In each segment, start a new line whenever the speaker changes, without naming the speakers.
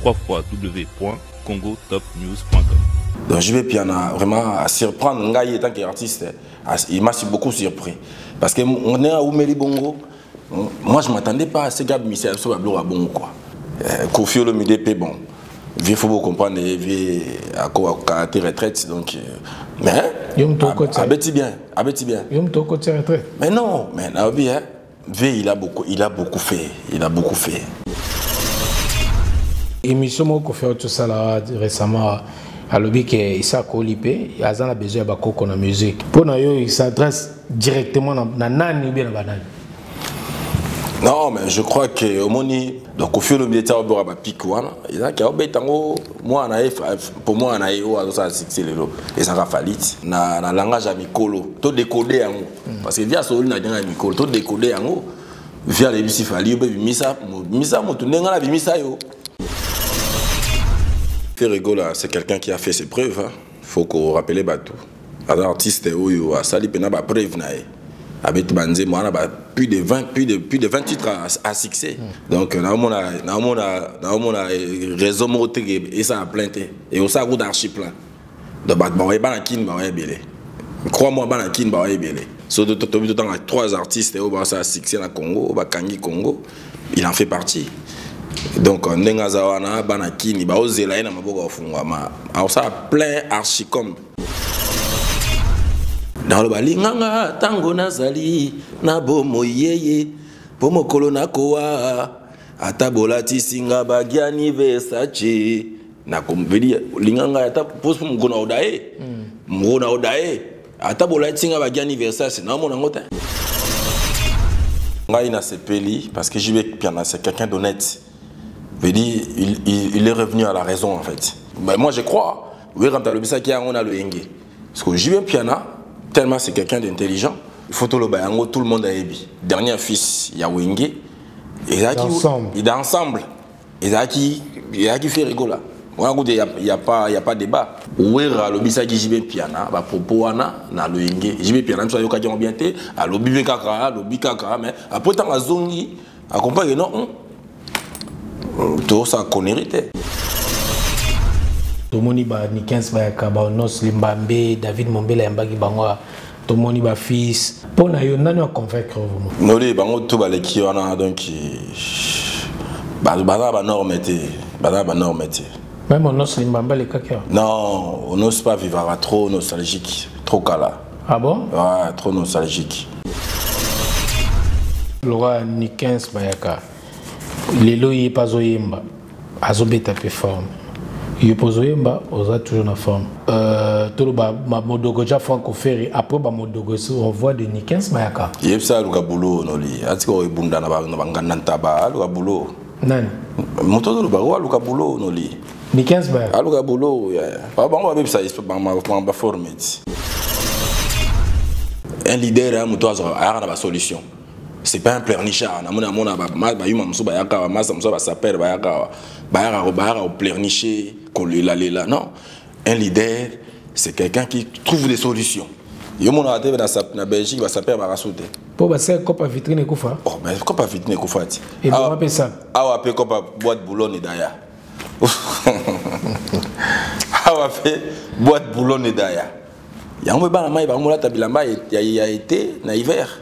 www.congotopnews.com.
Donc JB Piana, vraiment à surprendre Ngaï tant qu'artiste, il m'a beaucoup surpris. Parce qu'on est à Oumeli Bongo, moi je ne m'attendais pas à ce gars de Michel Sobablo à Bongo quoi. Kofi Olomide bon. Il faut comprendre, il a caractère retraite donc. Mais abeti bien. Mais non, mais il a beaucoup fait.
Émission qu'on fait tout ça là récemment à l'objet que Issa Kolipé, il a besoin de beaucoup de musique. Pour nous, il s'adresse directement dans nani ou bien dans banane.
Non, mais je crois que au moni donc au fur et à mesure où on va piquer, il a qu'à obéir tango moi pour moi na yo à ça succès lelo et ça va falit na langage amicolo to décoder en parce que via solo na langage amicolo to décoder en via les bisi fali be misa mo tunenga la bimisa yo. Ferrego là, c'est quelqu'un qui a fait ses preuves. Hein. Faut qu'on rappelle Batou. Un artiste où a sali pena ba preuve nae. Avec Banze, moi on a plus de 20 titres à succès. Donc na on a réseau moté et ça a plainte et on ça goût d'archiplan. Donc ba ba kin ba belé. Crois-moi ba kin ba belé. So de temps 3 artistes où ça a succès na Congo, ba Kangi Congo, il en fait partie. Donc ndenga zawana bana kini ba ozela ina maboko ofungwa alors ça plein archicom dans le balinganga tango nazali na bomo yeye bomo kolona koa atabolati singa bagiani versace na kombeli linganga ata pose mgona odae atabolati singa bagiani versace na mona ngota ngai na sepeli parce que JB Piana c'est quelqu'un d'honnête. Il est revenu à la raison en fait. Ben, moi je crois, oui, quand on a le Engue. Parce que JB Piana, tellement c'est quelqu'un d'intelligent, il faut tout le bayango, tout le monde a ébi. Dernier fils, il y a Wenge. Il est ensemble. Il a qui fait rigoler. Il n'y a pas de débat. Oui, le bisa qui JB Piana, bah propos na le Engue. JB Piana, ça y est bien été. À l'obi kaka, mais après tant à zongi, accompagne non. Tout ça connerie.
Tomoni ba Nikens ba Kaba Nos Limbambe David Mombela Yambagi Bangwa Tomoni ba fils pour na yo nani a convaincre vous
Noli bango tout ba leki wana donc ba normete
même Nos Limbambe le kaka
non on n'ose pas vivre trop nostalgique trop cala.
Ah bon?
Ouais, trop nostalgique.
Laura Nikens Bayaka Lelo il pas oyemba azobeta pe forme il pose oyemba oza toujours na forme tout ba modogo ja franco ferry après ba modogo on voit de Nikens Mayaka
yebsa luka bulo noli atiko ibunda na bangana ntaba luka bulo
nani
moto do ba luka bulo noli
Nikens Mayaka
luka bulo ba bango ba bebsa ba forme un leader a moto a na ba solution. C'est pas un pleurnichard. Un leader, c'est quelqu'un qui trouve des solutions. Il y a en Belgique, il s'appelle Marassoute.
Pour passer copa vitrine koufa.
Oh, mais copa vitrine koufa.
Et on appelle ça.
Ah, on appelle copa boîte boulonne d'ailleurs. Ah, on appelle boîte boulonne d'ailleurs. Il y a un peu de été, na hiver.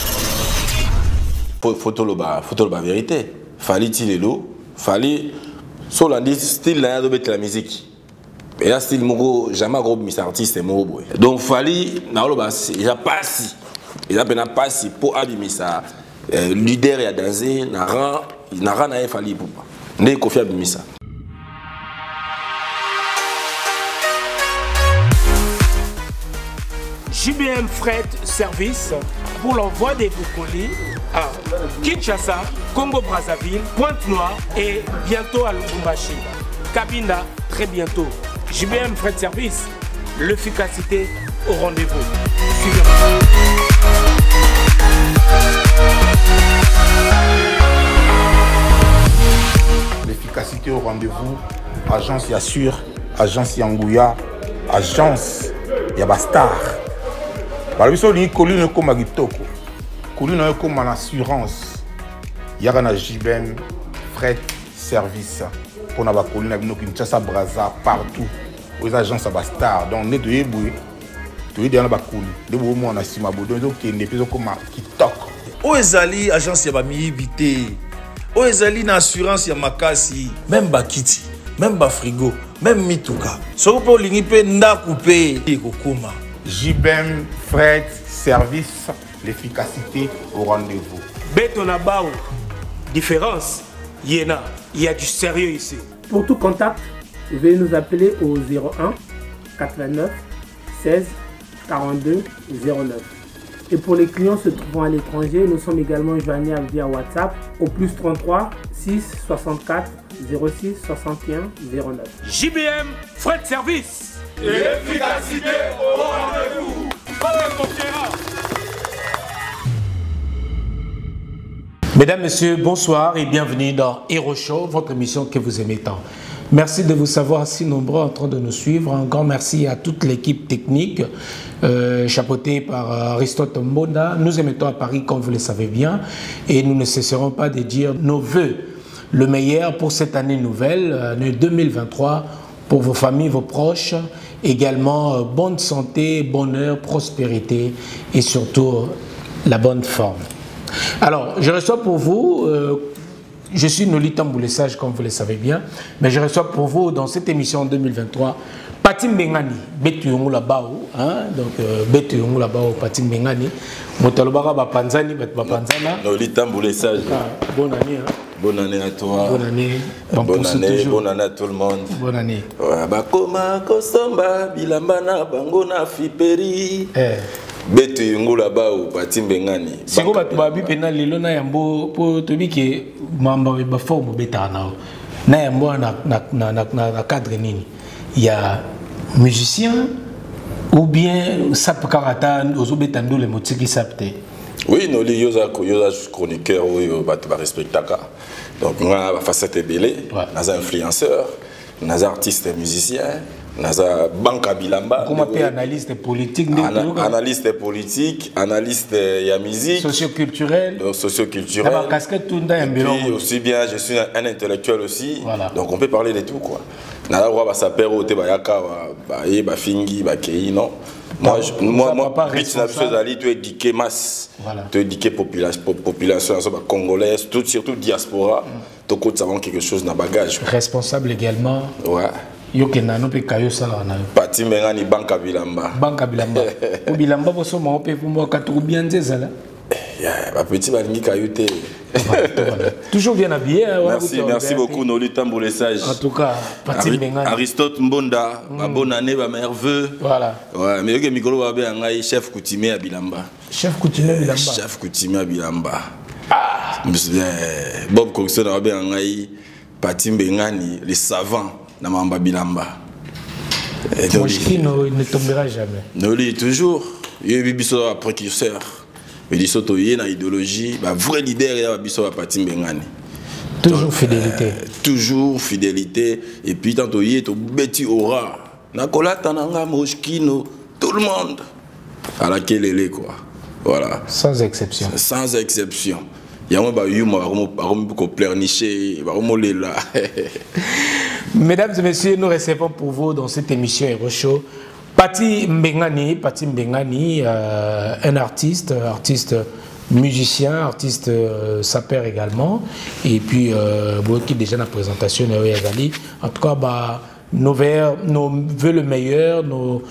Photo la vérité. Fallait tilelo, fallait solandi style là de mettre la musique. Et là style mogo jamais gros mis artiste et mogo. Donc fallait na lo bas il a pas si. Il a bien pas si pour abîmer ça. Leader ya danser na ran na fallait pour pas. Ne Kofi abîmer ça.
JBM Fret Service pour l'envoi des colis à Kinshasa, Congo-Brazzaville, Pointe-Noire et bientôt à Lubumbashi. Cabina, très bientôt. JBM Fret Service, l'efficacité au rendez-vous. Suivez-moi.
L'efficacité au rendez-vous, agence Yassure, agence Yangouya, agence Yabastar. Par exemple, il y a un comme Agitoko, il y a une assurance, il y a un JBM Fret service pour na bakoli na bino Kinshasa Brazza partout aux agences à Bastar donc ne de yeboué to yedi na bakoli de bo mo na sima bodo zo kende peso koma kitok
o ezali agence ya bamiyibité o ezali na assurance ya makasi même bakiti même bafrigo même mituka soko mpe olingi mpe ndako mpe ekokoma
JBM fret service l'efficacité au rendez-vous
Beto na bao différence Yéna, il y a du sérieux ici.
Pour tout contact, veuillez nous appeler au 01 89 16 42 09. Et pour les clients se trouvant à l'étranger, nous sommes également joignables via WhatsApp au plus 33 6 64 06 61 09.
JBM Fret Service.
Et l'efficacité au rendez-vous.
Mesdames, Messieurs, bonsoir et bienvenue dans Hero Show, votre émission que vous aimez tant. Merci de vous savoir si nombreux en train de nous suivre. Un grand merci à toute l'équipe technique, chapeautée par Aristote Mbonda. Nous émettons à Paris, comme vous le savez bien, et nous ne cesserons pas de dire nos voeux, le meilleur pour cette année nouvelle, année 2023, pour vos familles, vos proches. Également, bonne santé, bonheur, prospérité et surtout la bonne forme. Alors, je reçois pour vous, je suis Noli Tamboulessage comme vous le savez bien, mais je reçois pour vous dans cette émission 2023 Pati Mbengani, Betu Yongu Labao, donc Betu Yongu Labao, Pati Mbengani, Motalobara Bapanzani, Bapanzana.
Noli Tamboulessage.
Bonne année.
Bonne année à toi.
Bonne année.
Bonne année à tout le monde.
Bonne année.
Bakoma Kosomba, Bilambana, Bangona, Fiperi. Betu Yungu Labao, Pati Mbengani.
Si vous avez babi pena lelo na yambo po tobi ke mamba ba forme beta na na yambo na cadre nini. Il y a musicien ou bien sap karata ozo beta ndo le motiki sapte.
Oui, nous les yosa chroniqueurs ou batu ba respectaka. Donc on a facette belé, nas influenceurs, nas artistes musiciens. Naza Banka Bilamba.
Comment tu es analyste politique?
Analyste politique, analyste ya musique.
Socioculturel.
Socioculturel. Et puis aussi bien, je suis un intellectuel aussi.
Voilà.
Donc on peut parler de tout quoi. Naza roi saper au te bayaka ba fingi ba kei non. Moi Rich Nabsozali tu es geeké masse. Tu es geeké population congolaise, surtout diaspora. Tu côté savons quelque chose dans bagage.
Responsable également.
Ouais.
Yokena no pe kayo sala na
Pati Mbengani Banka Bilamba.
Banka Bilamba. O Bilamba boso mo pe pour moi katru bien nzela.
Ya ba petit balingi kayote.
Toujours bien habillé.
Merci beaucoup Noli Tamboulessage.
En tout cas, Pati Mbengani.
Aristote Mbonda, bonne année, ba meilleurs vœux.
Voilà.
Ouais, mais yoke mikolo ba be ngai chef coutumier à Bilamba.
Chef coutumier à Bilamba.
Chef coutumier à Bilamba. Ah, Bob Coxon ba be ngai Pati Mbengani, les savants. Namamba Bilamba.
Moshkino ne tombera jamais.
Noli toujours. Il y a biso un précurseur. Il dit soto y na idéologie, ba vrai leader il y a biso Pati Mbengani.
Toujours fidélité.
Toujours fidélité et puis tantôt y to beti aura. Na kolata nanga Moshkino tout le monde. À laquelle elle est quoi. Voilà.
Sans exception.
Sans exception. Il y a un pleurnicher, là.
Mesdames et messieurs, nous recevons pour vous dans cette émission Hero Show Pati Mbengani, un artiste musicien, artiste sapeur également, et puis qui déjà dans la présentation en tout cas nos vœux le meilleur,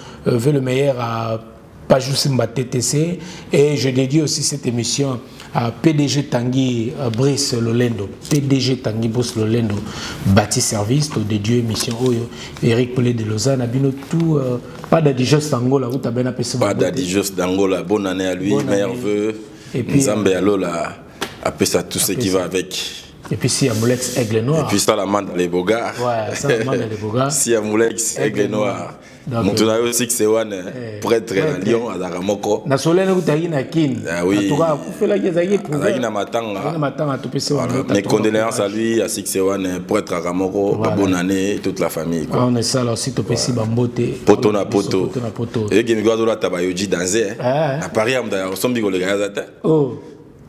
à Pajou Simba TTC, et je dédie aussi cette émission à PDG Tanguy Brice Lolendo, PDG Tanguy Brice Lolendo, bâti service, de Dieu, émission Oyo, Eric Pelé de Lausanne, Abino tout, pas d'Adijos d'Angola, où tu as bien appelé ça.
Pas d'Adijos d'Angola, bonne année à lui, meilleurs vœux, et puis Nzambe Alola, après ça, tout ce qui va avec.
Et puis si Amoulex Aigle Noir.
Et puis ça la mande les Bogas.
Ouais, ça la mande les Bogas.
Si Amoulex Aigle Noir. Mon tournage aussi que c'est un prêtre à Lyon, à Zaramoko.
Na solene utayi na kin.
Ah oui.
En tout cas, vous faites la guézaïe pour.
Na matanga. Mes condoléances à lui, à Sixewan, prêtre à Ramoko. Bonne année, toute la famille.
On est ça aussi, Topesi Bambote.
Poto na poto. Et Gemi Guadola Tabayoji Danze.
À
Paris, on sommes des collègues.
Oh.
Oh.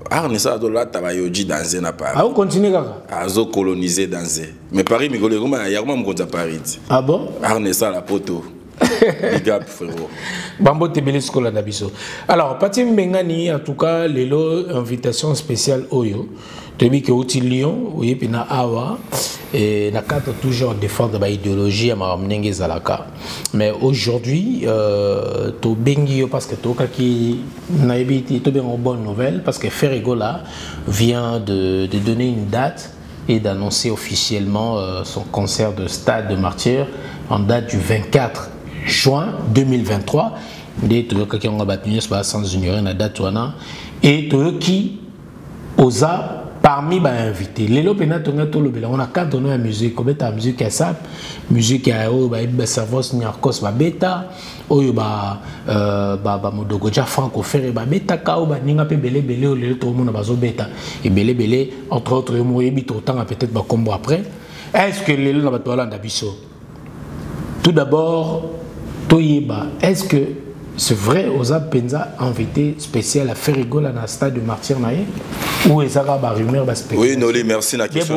Arnesa là tabayoji dans un Paris.
Ah, on continue kaka.
Azo coloniser dans un. Mais Paris mi gole goma ya goma mkonza Paris.
Ah bon?
Arnesa la poto. Big up frérot.
Bambo tebele skola na biso. Alors, Pati Mbengani en tout cas lelo invitation spéciale oyo. Tobi ke outi Lyon, oui puis na awa et na cadre toujours défendre ba idéologie à maramnenge zalaka. Mais aujourd'hui to bengi yo parce que to kaki na ebiti to ben en bonne nouvelle parce que Ferregola vient de donner une date et d'annoncer officiellement son concert de Stade de Martyrs en date du 24 juin 2023. Des to kaki on va battre sans ignorer la date wana et to qui osa parmi les invités, les lopena tonga to lobela on a cadre la musique, comme ta musique à sap, musique à o ba savos nyarkos ba beta, oyo ba modogo ja franco faire ba beta ka o ba ninga pe belé o le to mona bazo beta et belé entre autres mo yebi to temps peut-être ba combo après. Est-ce que les na ba to la ndabiso? Tout d'abord toyeba, est-ce que c'est vrai, Oza Penza invité spécial à Ferregola dans le Stade de Martyrs naïe ou est-ce qu'il y a des rumeurs spéciales?
Oui, Noli, merci na question.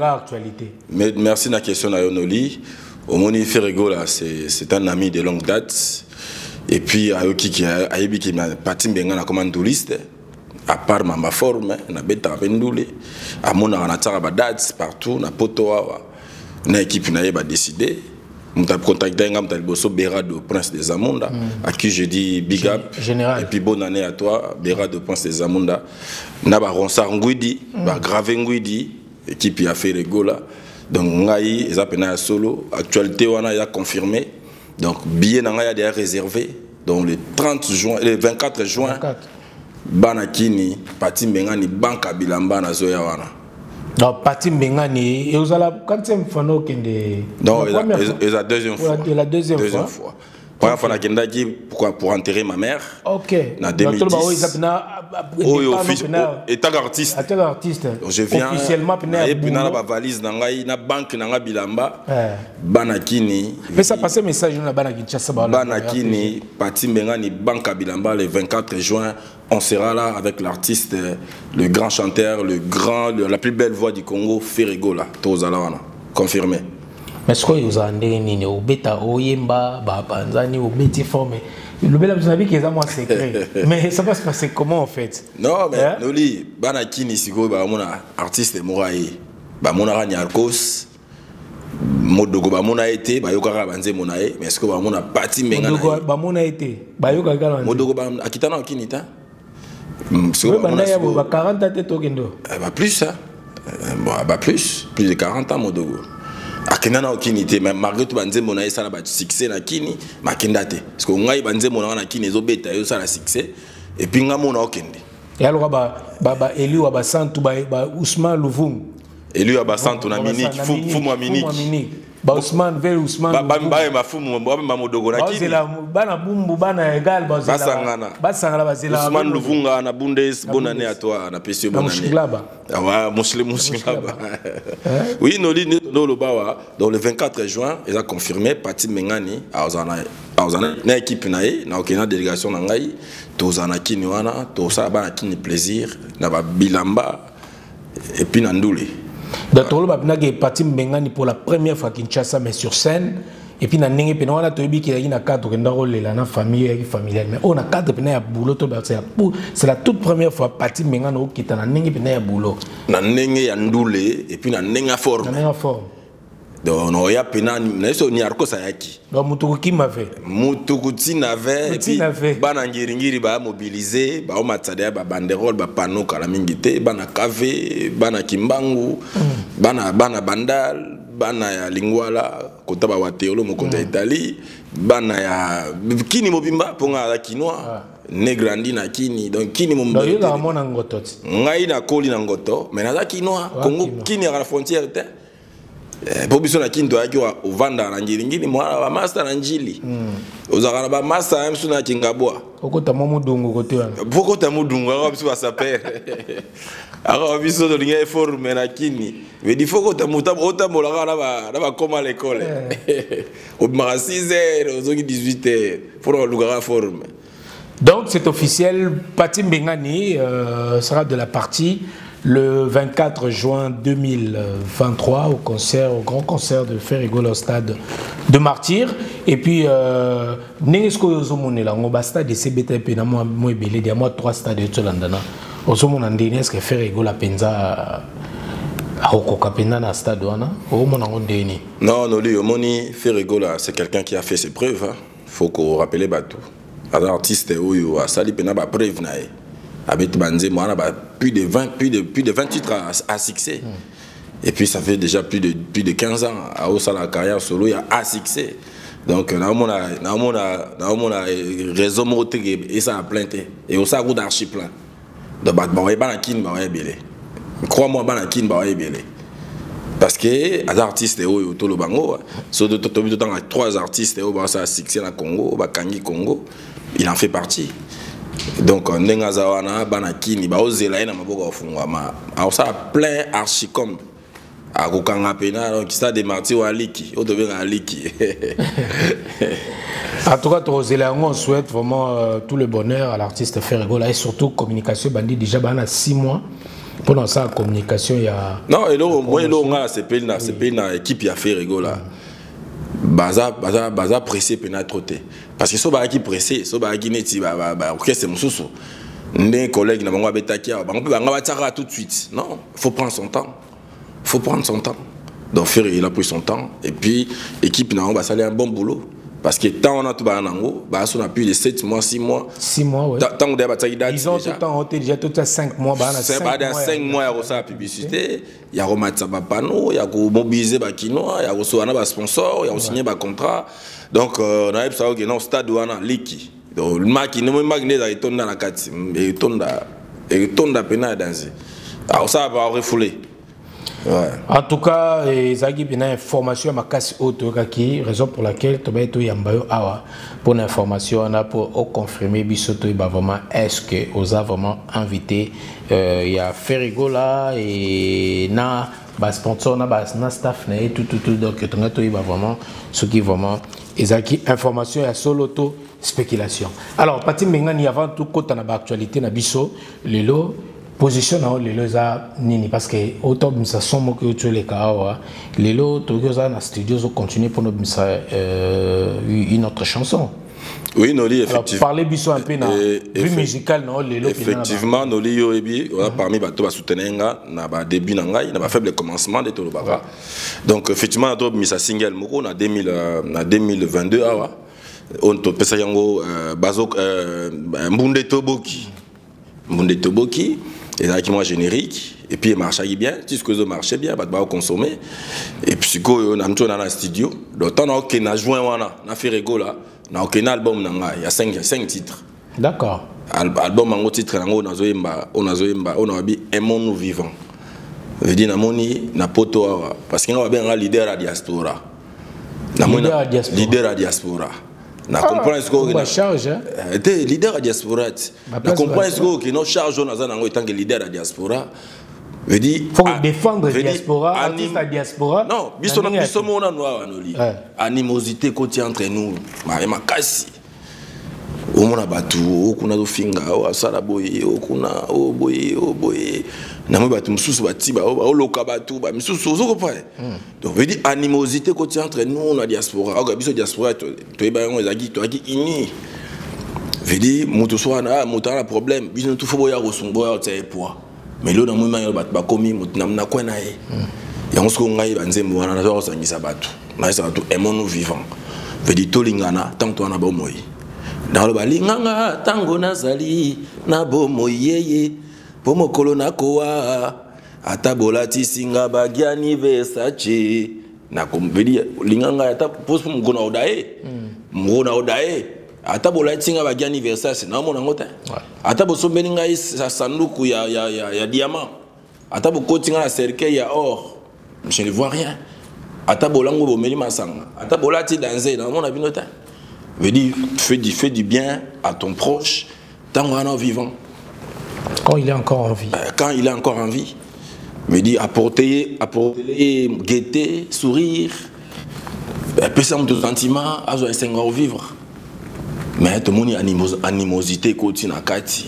Merci na question Noli. Au Moni Ferregola, c'est un ami de longue date. Et puis Ayoki qui a qui m'a parti Mbengana comme un touriste. À part ma forme, na beta bendoule. À mon anatara ba dates partout, na potoa, na équipe na yeba décidé. Je suis contacté avec Béra de Prince des Amonda, à qui je dis big up.
Général.
Et puis bonne année à toi, Béra de Prince des Amonda. Naba Ronsar Ngouidi, Gravé Ngouidi, équipe a fait les gola. Donc, Ngaï, ils appellent solo. Actualité, on a confirmé. Donc, billet n'a déjà réservé. Donc, le 30 juin, le 24 juin, Banakini, Pati Mbengani, Banka Bilamba, na Zoya wana.
Donc, Pati Mbengani, et vous allez quand c'est un fano qui est.
Non, c'est la deuxième fois.
La deuxième fois.
Première fois, pour enterrer ma mère.
Ok.
En 2010.
Oh,
état artiste. Je viens.
Officiellement,
et puis, dans la valise, dans la banque, dans la bilamba. Banakini.
Mais ça passe un message dans la Banakini.
Banakini, Pati Mbengani, Banka Bilamba, le 24 juin. On sera là avec l'artiste, le grand chanteur, la plus belle voix du Congo, Ferregola. Tozalawana. Confirmé.
Mais ce que vous avez dit, au bêta, au yemba, au bêti formé. Le bel avez qui est à moi secret. Mais ça va se passer comment en fait?
Non, mais Noli, Banakini, si vous avez un artiste Mouraï, Bamona Nyarkos, Modogo Bamona été, Bayokara Banze Monae, mais est-ce que Bamona Pati Mbengana? Modogo Bamona été, Bayokara Banze. Modogo Bamona, Akitana Okinita?
Oui, il y a 40 ans,
plus, hein? Plus de 40 ans, Modogo. Akinana Okinite, mais malgré tout, Banze Monae, ça a succès na Kini, Makindate. Parce que Ngaï Banze Monae na Kini, zo beta, ça a succès. Et puis Ngamona Okende.
Et alors, Eli Wabasantu, Ousmane Louvung.
Eli Wabasantu, na Minik, Fou-moi Minik.
Ousmane vers Ousmane.
Ma fumu, ma modogo na Kini.
Bana bumbu, bana égal,
Basangana.
Basangana, Basila.
Ousmane Louvunga, na Bundes, bonne année à toi, na Pessio, bonne année. Ah ouais, Mouchlaba. Oui, Noli, dans le 24 juin, ils ont confirmé, Pati Mbengani, à Ozana, na équipe nae, na aucune délégation na ngai, Tozana Kini wana, Tosa Bana Kini plaisir, na Bilamba, et puis Nandoule.
D'accord, le Pati Mbengani pour la première fois Kinshasa, mais sur scène. Et puis, on a un cadre dans famille familiale. Mais on a un cadre de boulot. C'est la toute première fois que Pati Mbengani qui est un boulot.
Na nenge Nandoule et puis na nenge forme. Donc, on a un Nyarko Sayaki.
Donc, Mutukuki m'avait.
Mutukuti n'avait. Et puis, Banangiri ba mobilisé, ba omatsadea ba banderole, ba panneau kalamingite, bana kave, bana kimbangu, bana bandal. Bana ya lingwala kota ba wateolo mokonda Italie bana ya kini mobimba ponga la kinois ne grandi na kini donc kini mobimba
donc il a mona ngoto
ngai na koli na ngoto mais na kinois Congo kini à la frontière te bobiso na kini to yaki o vanda na ngilingini mwana ba master na njili ozakana ba master ya msuna kingabwa
okota momudungu kote wana
bokota mudungu aka biso basapere aka biso to linga forme na kini mais il faut que tu aies comme à l'école. Au 6h, aux 18h, pour le faire forme.
Donc c'est officiel, Pati Mbengani sera de la partie le 24 juin 2023 au grand concert de Ferrigola au stade de Martyr. Et puis, Nengesko Yozomonela, on va stade de CBTP, na moi belé, il y a moi 3 stades de Tcholandana. Ozomona ndene est-ce que Ferrigola penza aokoka penza na stade wana? Omona ndeni.
Non, Noli Omoni Ferrigola, c'est quelqu'un qui a fait ses preuves. Hein. Faut qu'on rappelle Batou. Un artiste Oyo a sali pena ba preuve nae. Avec Banzé, moi, plus de 20 titres à succès. Et puis ça fait déjà plus de 15 ans à la carrière solo, il y a à succès. Donc, nous avons raison et ça a planté. Et aussi, il y a d'archi plein. Donc, crois-moi, parce que les artistes, surtout 3 artistes, ça a succès dans Congo, Kangi Congo, il en fait partie. Donc, Nenga Zawana, Banakini, Baozela, ça a plein archicom. À Kokanga Pena, donc ça des martyrs à Liki, on devient à Liki.
En tout cas, on souhaite vraiment tout le bonheur à l'artiste Ferrigola et surtout communication bandit déjà à 6 mois. Pendant ça, la communication, il y a. Non, et là, moi,
c'est une équipe qui a Ferrigola. Baza pressé pena trotter. Parce que si on est pressé, si on est neti, c'est mon sous. Les collègues n'ont pas bétaqué, on peut tout de suite. Non, il faut prendre son temps. Il faut prendre son temps. Donc Ferry, il a pris son temps. Et puis, l'équipe va salir un bon boulot. Parce que tant on a tout banango, on a plus de 7 mois, 6 mois.
6 mois, oui. Ils ont tout le temps, déjà tout à 5 mois.
5 mois, il y a la publicité, il y a remettre ça panneau, il y a mobiliser les Kinois, il y a recevoir des sponsors, il y a signer des contrats. Donc, on a ça que non stade où on a Liki. Donc, le maki, ne me magne il tourne dans la carte, il tourne dans pena danser. Alors ça va refouler. Ouais.
En tout cas, il y a une information à ma casse auto qui raison pour laquelle tu vas être yambayo awa pour l'information on a pour confirmer bisoto vraiment est-ce que vous avez vraiment invité il y a Ferrigola et na bas sponsor na staff na tout donc tu vas vraiment ce qui vraiment ezaki information ya solo to spéculation. Alors Pati Mbengani avant tout côté na actualité na biso lelo position dans les loza nini parce que autant ça sommes que tu les kawa les lots togoza na studio so continuer pour nous une autre chanson.
Oui Noli effectivement.
Alors parler biso un peu na vue musicale non les lots
effectivement Noli yo ebi on a parmi bato ba soutenenga na ba début na ngai na ba faible commencement de tolo baba. Donc effectivement to misa single moko na 2022 awa on to pesa yango bazok mbunde toboki et là qui moi générique et puis il marchait bien tout ce que ça marchait bien bah consommer et puis on a dans le studio donc on a aucun joint on a fait Ferrigola on a aucun album il y a 5 titres.
D'accord.
Album en titre on a bien aimons nous vivants veut dire namoni na poto parce que on a bien leader à diaspora leader à diaspora. Na comprendre ce que
charge
était leader à diaspora. Na comprendre ce que nos charge on a en tant que leader à diaspora. Veut dire
faut défendre la diaspora, artiste à diaspora.
Non, biso on a noir anoli. Animosité côté entre nous, ma kasi. O mona batu, o kuna do finga, o asala boye, o kuna o boye. Na mo batu mususu batiba, o loka batu, ba mususu zo ko donc veut dire animosité côté entre nous na diaspora. O biso diaspora to eba ngo ezaki to aki ini. Veut dire mutu so na mutu na problème, biso tout fo boya rosumbo ya tsaye poa. Mais là dans mo manyo batu ba komi mutu na kwena ye. Ya ngosko ngai banzembo wana na zo sangisa batu. Na ça tout aimons nous vivants. Veut dire to lingana tant to na ba moyi. Dans le balinganga tango nazali na bomo yeye pomo kolona koa atabolati singa bagiani Versace na kombeli linganga ata poso mgona odae atabolati singa bagiani Versace na mona ngota atabosombeli ngai sanduku ya diamant atabokotinga na cercueil ya or je ne vois rien atabolango bomeli masanga atabolati danser na mona binota. Veut dire, fais du bien à ton proche tant qu'on est vivant.
Quand il est encore en vie.
Quand il est encore en vie. Veut dire, apporter gaieté, sourire, passer un sentiments, à vivre. mais tout le monde a animosité côté na kati.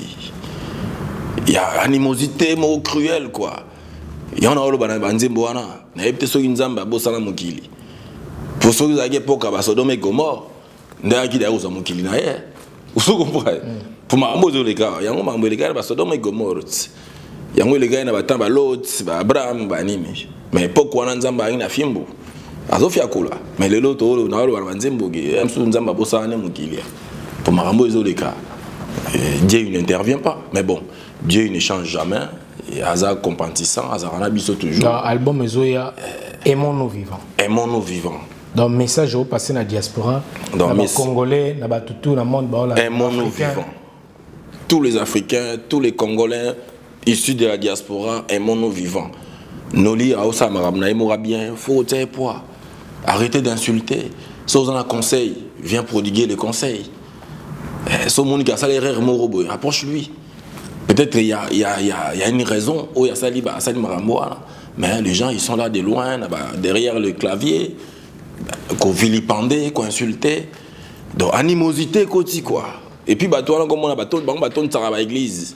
Il y a animosité mo cruelle quoi. Il y en a au bana banzembo wana na epte so nzamba bosana mokili. Pour ceux qui ont époque à Sodome et Gomorre, n'a qui d'ailleurs au mokili na ye. Vous comprenez? Pour ma mozo les gars, yango ma les gars ba Sodome et Gomorre. Yango les gars na batamba Lot, ba Abraham ba nini. Mais époque wana nzamba ina fimbo. Azofia kola. Mais le lot to na ro banzembo ge, amsu nzamba bosana mokili. Pour ma mozo les gars. Dieu n'intervient pas, mais bon, Dieu ne change jamais. Et hasard compatissant, hasard en abisso toujours.
Dans l'album Ezoya, aimons-nous vivants.
Aimons-nous vivants.
Dans le message au passé dans la diaspora, dans les Congolais, dans le monde,
aimons-nous vivants. Tous les Africains, tous les Congolais issus de la diaspora, aimons-nous vivants. Noli Aosa Marabna aimera bien, faut tenir poids. Arrêtez d'insulter. Si vous en avez un conseil, viens prodiguer les conseils. Ce monde qui a salaire Morobo, approche-lui. Peut-être qu'il y a une raison où il y a Sali Maramboa, mais les gens ils sont là de loin, derrière le clavier, qu'on vilipendait, qu'on insultait. Donc animosité quoi. Et puis toi comme on a bâton de Sarah l'église.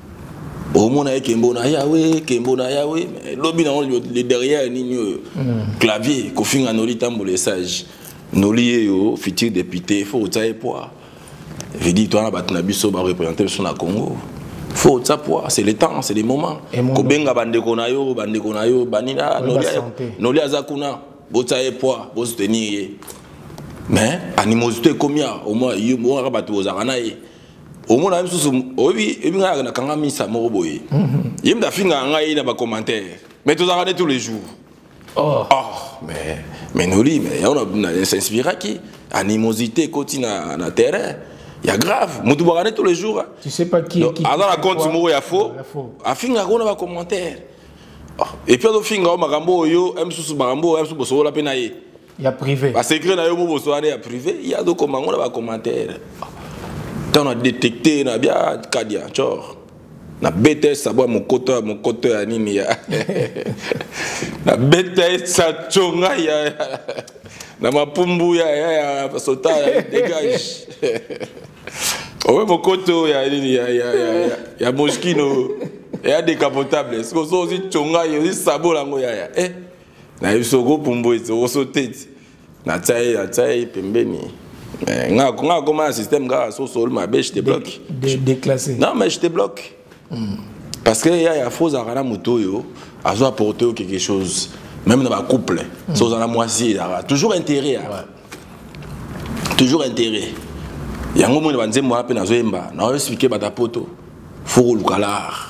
Au monde avec Kembona Yahweh, mais l'objet dans le derrière ni clavier, qu'on finit à Noli tambour les sages. Noli yo futur député, faut tailler poids. Je dis toi on a battu Nabiso va représenter son Congo. Faut ça poids, c'est le temps, c'est les moments. Kobenga bandeko na yo banina noli azakuna botaye poids, bo soutenir. Mais animosité combien au moins yo mo rabatu ozakana ye. Au moins même sous obi ebinga na kanga misa mo boye. Yemda finga ngai na ba commentaire. Mais tous arrêter tous les jours. Oh, mais noli mais on a s'inspirer qui animosité continue na terrain. Il y a grave, je tous les jours.
Tu sais pas qui est qui.
Alors, la compte, il y a faux. A fin, on a un commentaire. Et puis, on a fin, on a un yo, la penaille.
Il y a privé.
Parce que il y a privé, il y a deux commentaires. On a détecté, on a bien Kadia, tchor. Na BTS, ça boit mon côté à Nini. Na BTS, ça tchonga, na ma pumbu, ya, sota, dégage. Oui, mon côté, il y a Moschino, il y a décapotable. Est-ce que ça aussi tchonga, il y a aussi sabot là, eh? Na eu sogo pumbu, c'est au sauté. Na taille, pembeni. Nga comment un système gars so sol ma bêche te bloque.
Déclassé.
Non mais je te bloque. Parce que il y a faux arana moto yo, a zo apporter quelque chose. Même dans ma couple, so dans la moitié, toujours intérêt. Toujours intérêt. Yango mo banze mo ape na zo yemba, na yo expliquer bata poto. Faut lukalar.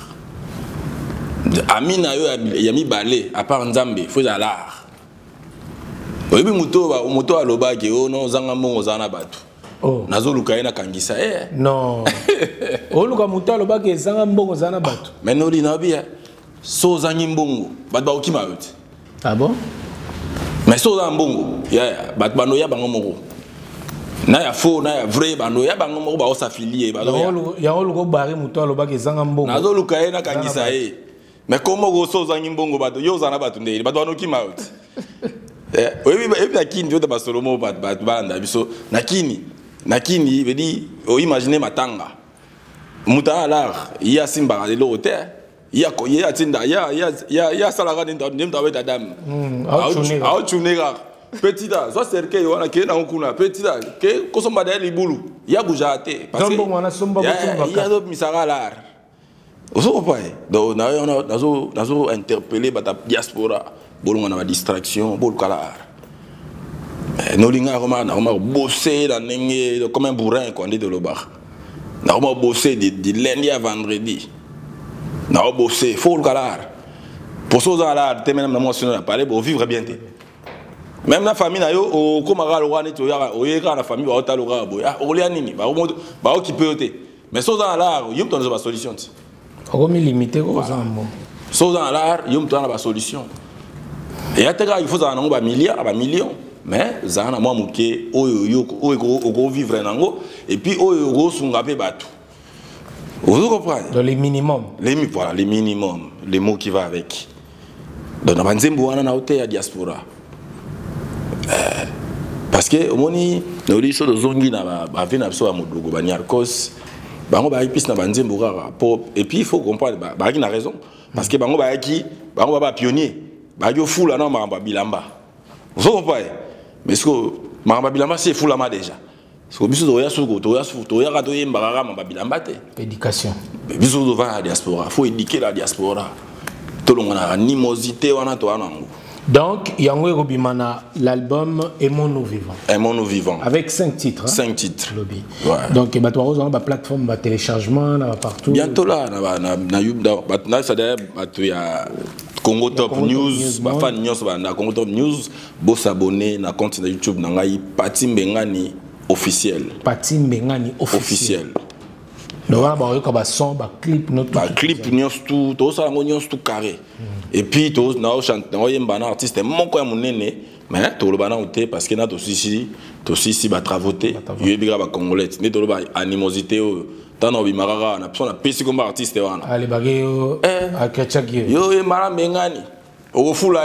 Amina yo ya mi balé à part Nzambe, faut alar. Oyebi moto aloba ke o no zanga mbongo zana batu.
Oh.
Nazo luka ina kangisa
Non. O luka moto aloba ke zanga mbongo zana batu.
Mais no li na bia. So zangi mbongo, batu ba okima yote.
Ah bon?
Mais so zanga mbongo, ya batu bano ya bango moko. Na ya faux, na ya vrai bano ya bango moko ba osafilie ba.
Ya o luka bari moto aloba ke zanga mbongo.
Nazo luka ina kangisa Mais comment go so zangi mbongo batu yo zana batu ndeli, batu bano okima yote. Oui, nakini tu as solomo banda biso nakini veut dire imaginer matanga muta alar il y a simba de l'autre il y a tinda il y a salaga n'importe avec dame a chunega petita soit cercueil wana ke na nkuna petita ke kosomba de libulu il y a boujate parce que il y a d'autres misaralar oso pas donc nazo interpeller bata diaspora bolonga na distraction bolkala nolinga roma na bosser dans nenge comme un bourrin qu'on dit de l'obar na bosser de lundi à vendredi na bosser faut le calar pour ça là te même na motion na parler pour vivre bien même la famille na yo o komara lo wana to ya o yeka na famille ba otaloga boya o lia nini ba occuper te mais ça là yum ton ba solution
o mi limiter ko ça mo
ça là yum ton ba solution. Et il faut un million, mais ça a moi muké o vivre nango et puis o sungape batu. Vous comprenez?
Dans les minimums.
Voilà, les minimums, les mots qui vont avec. Donc dans banzembo wana na hôtel à diaspora. Parce que au moni no li so zongi na ba vina so amodogo ba nyarkos bango ba ipis na banzembo rara et puis il faut comprendre ba qui na raison parce que bango ba qui bango ba pionnier ba yo fula na mamba bilamba vous comprenez mais ce que mamba bilamba c'est fulama déjà ce que biso ya suko to ya ka to yemba rara mamba bilamba te
éducation
biso do va la diaspora faut éduquer la diaspora to longa animosité wana to wana.
Donc, Yango Robimana, l'album Aimons-nous vivants.
Aimons-nous vivants.
Avec 5 titres. Hein?
5 titres.
Ouais. Donc, tu as une plateforme de téléchargement partout.
Bientôt là, il y a Congo Top News, fan news, Congo Top News, beau s'abonner na compte de YouTube, Pati Mbengani officiel.
Pati Mbengani officiel. Donc, il y a un son, un clip,
un clip, tout ça, tout carré. Et puis, tout ça, un artiste, mon coin, mon néné, mais tout le monde parce que nous aussi, travailler. Il y a des Congolais, il y a des animosité. Tant que nous avons des comme artiste.
Allez, bagay, à Kachaki.
Yo, il y a des Mengani. Au fou là.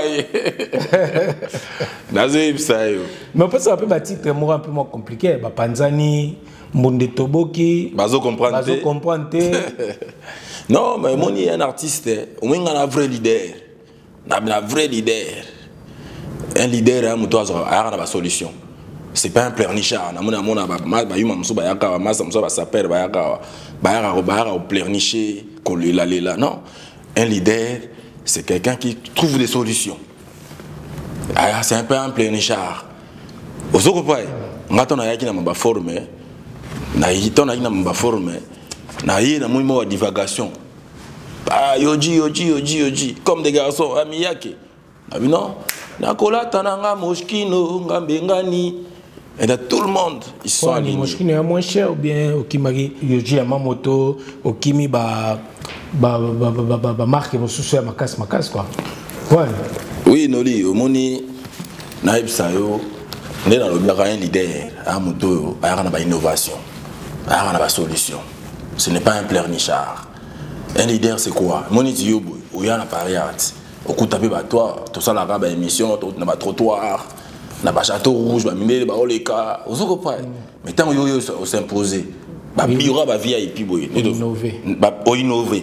Mais
on peut savoir un titre un peu moins compliqué. Panzani. Monde Toboki,
Bazo comprendre. Non, mais moi, il y a un artiste, on a un vrai leader. Un vrai leader. Un leader, il a une solution. Ce n'est pas un pleurnichard. Il y a un pleurnicher. Non. Un leader, c'est quelqu'un qui trouve des solutions. C'est un peu un pleurnichard. Vous comprenez? Maintenant, il y a une forme. Na yito na ina mbaforme na yé na moimo wa divagation yoji comme des garçons amis yake non na kolata na nga moshkino nga mbengani et tout le monde ils sont alignés.
Moshkino est moins cher ou bien okimagi yoji ya mamoto okimi ba marque mosusu ya makas quoi.
Oui noli omoni na ibsayo né dans le un leader à moto à na ba innovation. Ah, on a la solution. Ce n'est pas un pleurnichard. Un leader, c'est quoi? Mon idiot, où il y a un appareil. Au coup de taper, toi, tout ça, la émission, on a un trottoir, on a un château rouge, on a un cas. Vous comprenez? Mais tant qu'on s'imposer, il y aura un VIP. Innover.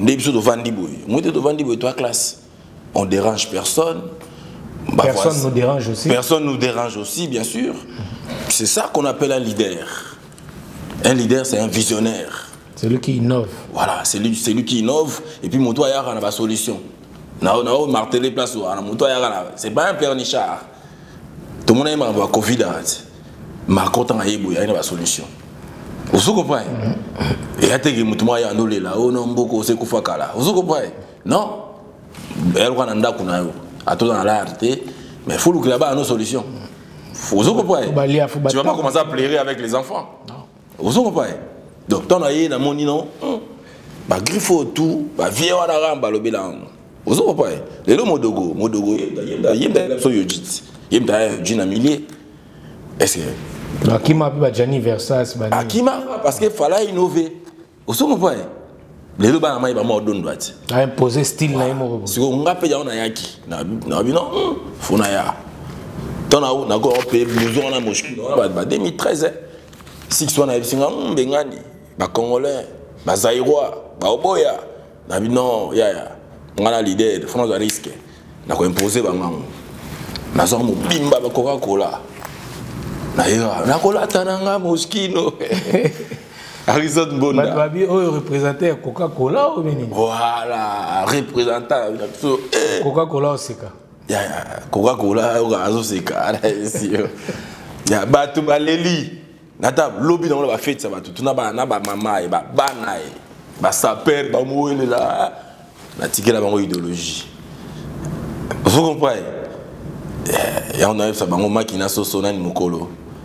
Toi, classe. On dérange personne.
Personne nous dérange aussi.
Personne nous dérange aussi, bien sûr. C'est ça qu'on appelle un leader. Un leader, c'est un visionnaire.
C'est lui qui innove.
Voilà, c'est lui qui innove. Et puis, mon toit, il y a une solution. On a martelé place. C'est pas un pleurnichard. Tout le monde aime avoir Covid. Mais quand on a une solution. Vous comprenez? Et il y a des gens qui ont dit là, oh non, beaucoup, c'est quoi là. Vous comprenez? Non. Elle a dans l'art, mais il faut que là-bas, une solution. Vous comprenez? Tu ne vas pas commencer à pleurer avec les enfants. Non. Vous comprenez? Donc, quand on a eu mon nom, griffe tout, vieux à la rambe, le bilan. Vous comprenez? Les deux modogo, il y a un millier. Est-ce que.
Akima, Gianni Versace.
Akima, parce qu'il fallait innover. Vous comprenez? Les deux banamans, ils vont me donner.
Imposer style, là,
si on a payé, on a yaki. Non, faut n'a tant on a encore payé blouson, on a moché. 2013, si on a eu Bengani, Congolais, Zaïrois, Oboya, non, on a l'idée, on a risqué. On a imposé, on a sorti bimba Coca-Cola. On a Cola Tananga, Moschino. Harrison Bonda.
Babi, représenté Coca-Cola ou bien?
Voilà, représentant.
Coca-Cola au Seka.
Coca-Cola au Seka. Il y a Batou Baleli. Nata, lobby dans la fête, ça va tout. Na ba mama, ba banaï, ba saper, ba moué là. Na ticket la bango idéologie. Vous comprenez? Et on a eu ça bango makina sosona ni mukolo.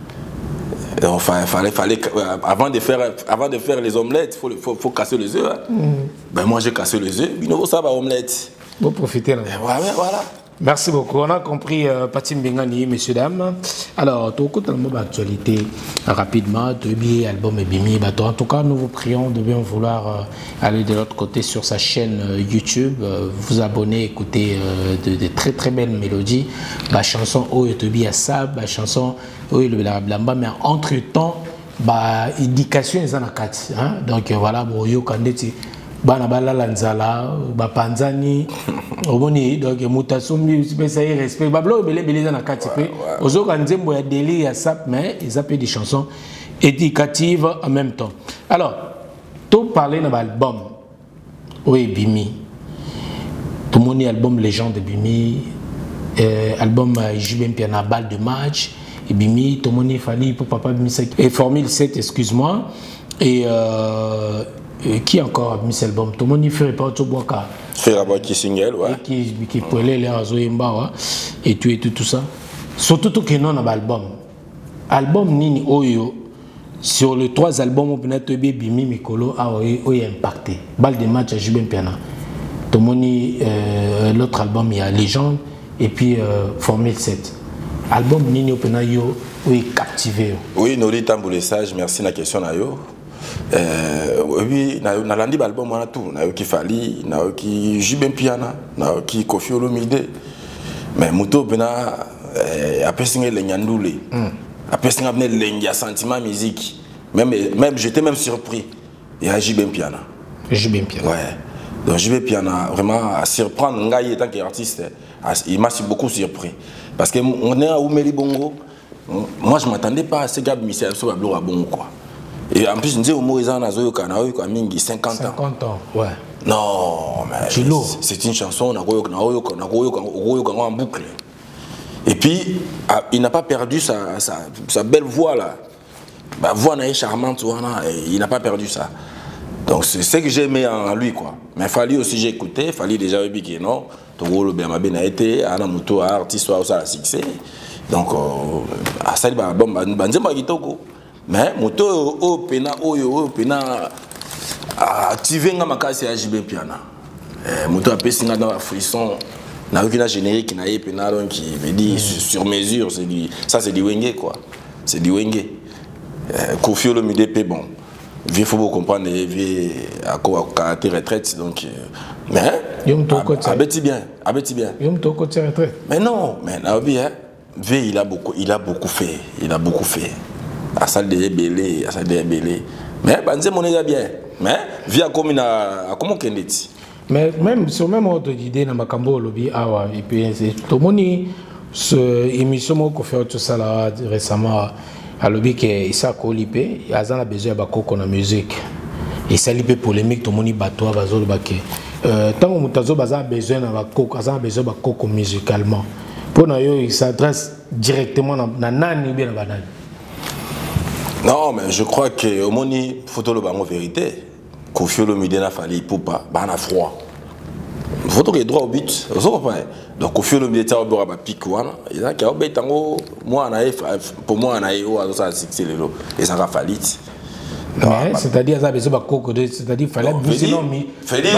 Fallait avant de faire les omelettes, faut casser les œufs. Ben moi j'ai cassé les œufs, bino ça va omelette.
Vous profitez là.
Voilà.
Merci beaucoup. On a compris Patim Bengani, messieurs, dames. Alors, tout côté de l'actualité, rapidement, Tobi, album et Bimi. En tout cas, nous vous prions de bien vouloir aller de l'autre côté sur sa chaîne YouTube, vous abonner, écouter de très très belles mélodies. La chanson Oh Tobi à Sab, la chanson Oh le Blamba, mais entre-temps, indication est en akati. Donc voilà, bon, yo kandeti. Bana bala lanzala ba panzani oboni donc mutation mi ça y respect bablo belé na kati pe ozoka nzembo ya délire ya sap mais ils appellent des chansons éducatives en même temps. Alors tout parler dans l'album oui Bimi tout mon album légende de Bimi album Jubem Piana balle de match et Bimi tout mon fallait pour papa Bimi et Formule 7 excuse-moi et qui encore mis cet album? Tout le monde y fait pas tout bois
Faire qui single, ouais.
Qui peut aller les Azoyemba, et tout ça. Surtout tout que non dans l'album. Album Nini Oyo, sur les 3 albums, on peut être Bimi Mikolo, a impacté. Balle de match à Jubem Piana. Tout le monde, l'autre album, il y a Légende, et puis Formule 7. Album Nini Openayo, oui, captivé.
Oui, Noli Tamboulessage, merci la question. Oui, na landi album on a tout, na qui Fali, na qui Jubem Piana, na qui Koffi Olomide. Mais moto bena après signer les Nyandoule. Après signer les sentiment musique. Même j'étais même surpris. Il y a Jubem Piana.
Jubem Piana.
Ouais. Donc Jubem Piana vraiment à surprendre Ngaï en tant qu'artiste, il m'a beaucoup surpris parce que on est à Oumeli Bongo. Moi je m'attendais pas à ce gars Michel sur la Blora Bongo quoi. Et en plus, je disais au Moïse, 50 ans.
50 ans, ouais.
Non, mais c'est une chanson, on a en boucle. Et puis, il n'a pas perdu sa belle voix là. La voix est charmante, il n'a pas perdu ça. Donc c'est ce que j'ai aimé en lui, quoi. Mais il fallait aussi, j'ai écouté, il fallait déjà dire que non, Togo le Bernabé n'a été, Anna Mouto, artiste, ça a succès. Donc, à ça, il va bon, mais moto au pena activé nga makasi à Jubem Piana moto a pesi nga dans la frisson na aucune générique na ye pena donc qui veut dire sur mesure c'est du ça c'est du wenge quoi c'est du wenge Koffi Olomide pe bon il faut vous comprendre il à quoi caractère retraite donc mais abeti bien
yom to côté retraite
mais non mais na vie il a beaucoup fait à salle de belé, mais banze mon est bien mais via comme comment kendeti
mais même sur même ordre d'idée na makambo lobby awa et puis tout moni ce émission ko fait tout ça là récemment à lobby que Issa Kolipé il a besoin ba koko na musique et ça lipe polémique tout moni bato bazolo baké tant que mutazo baza besoin na ba koko a besoin ba koko musicalement pour na yo il s'adresse directement na nani bien na banani.
Non, mais je crois que au moni photo le bango vérité. Koffi Olomide n'a fallu pour pas, bana froid. Photo qui est droit au but, vous comprenez? Donc Koffi Olomide a au bas pique ouana. Il a qui a obéi tango moi na pour moi na yo a ça succès le lot et ça va fallit.
C'est-à-dire ça besoin de coco c'est-à-dire fallait bouger non mais
Félix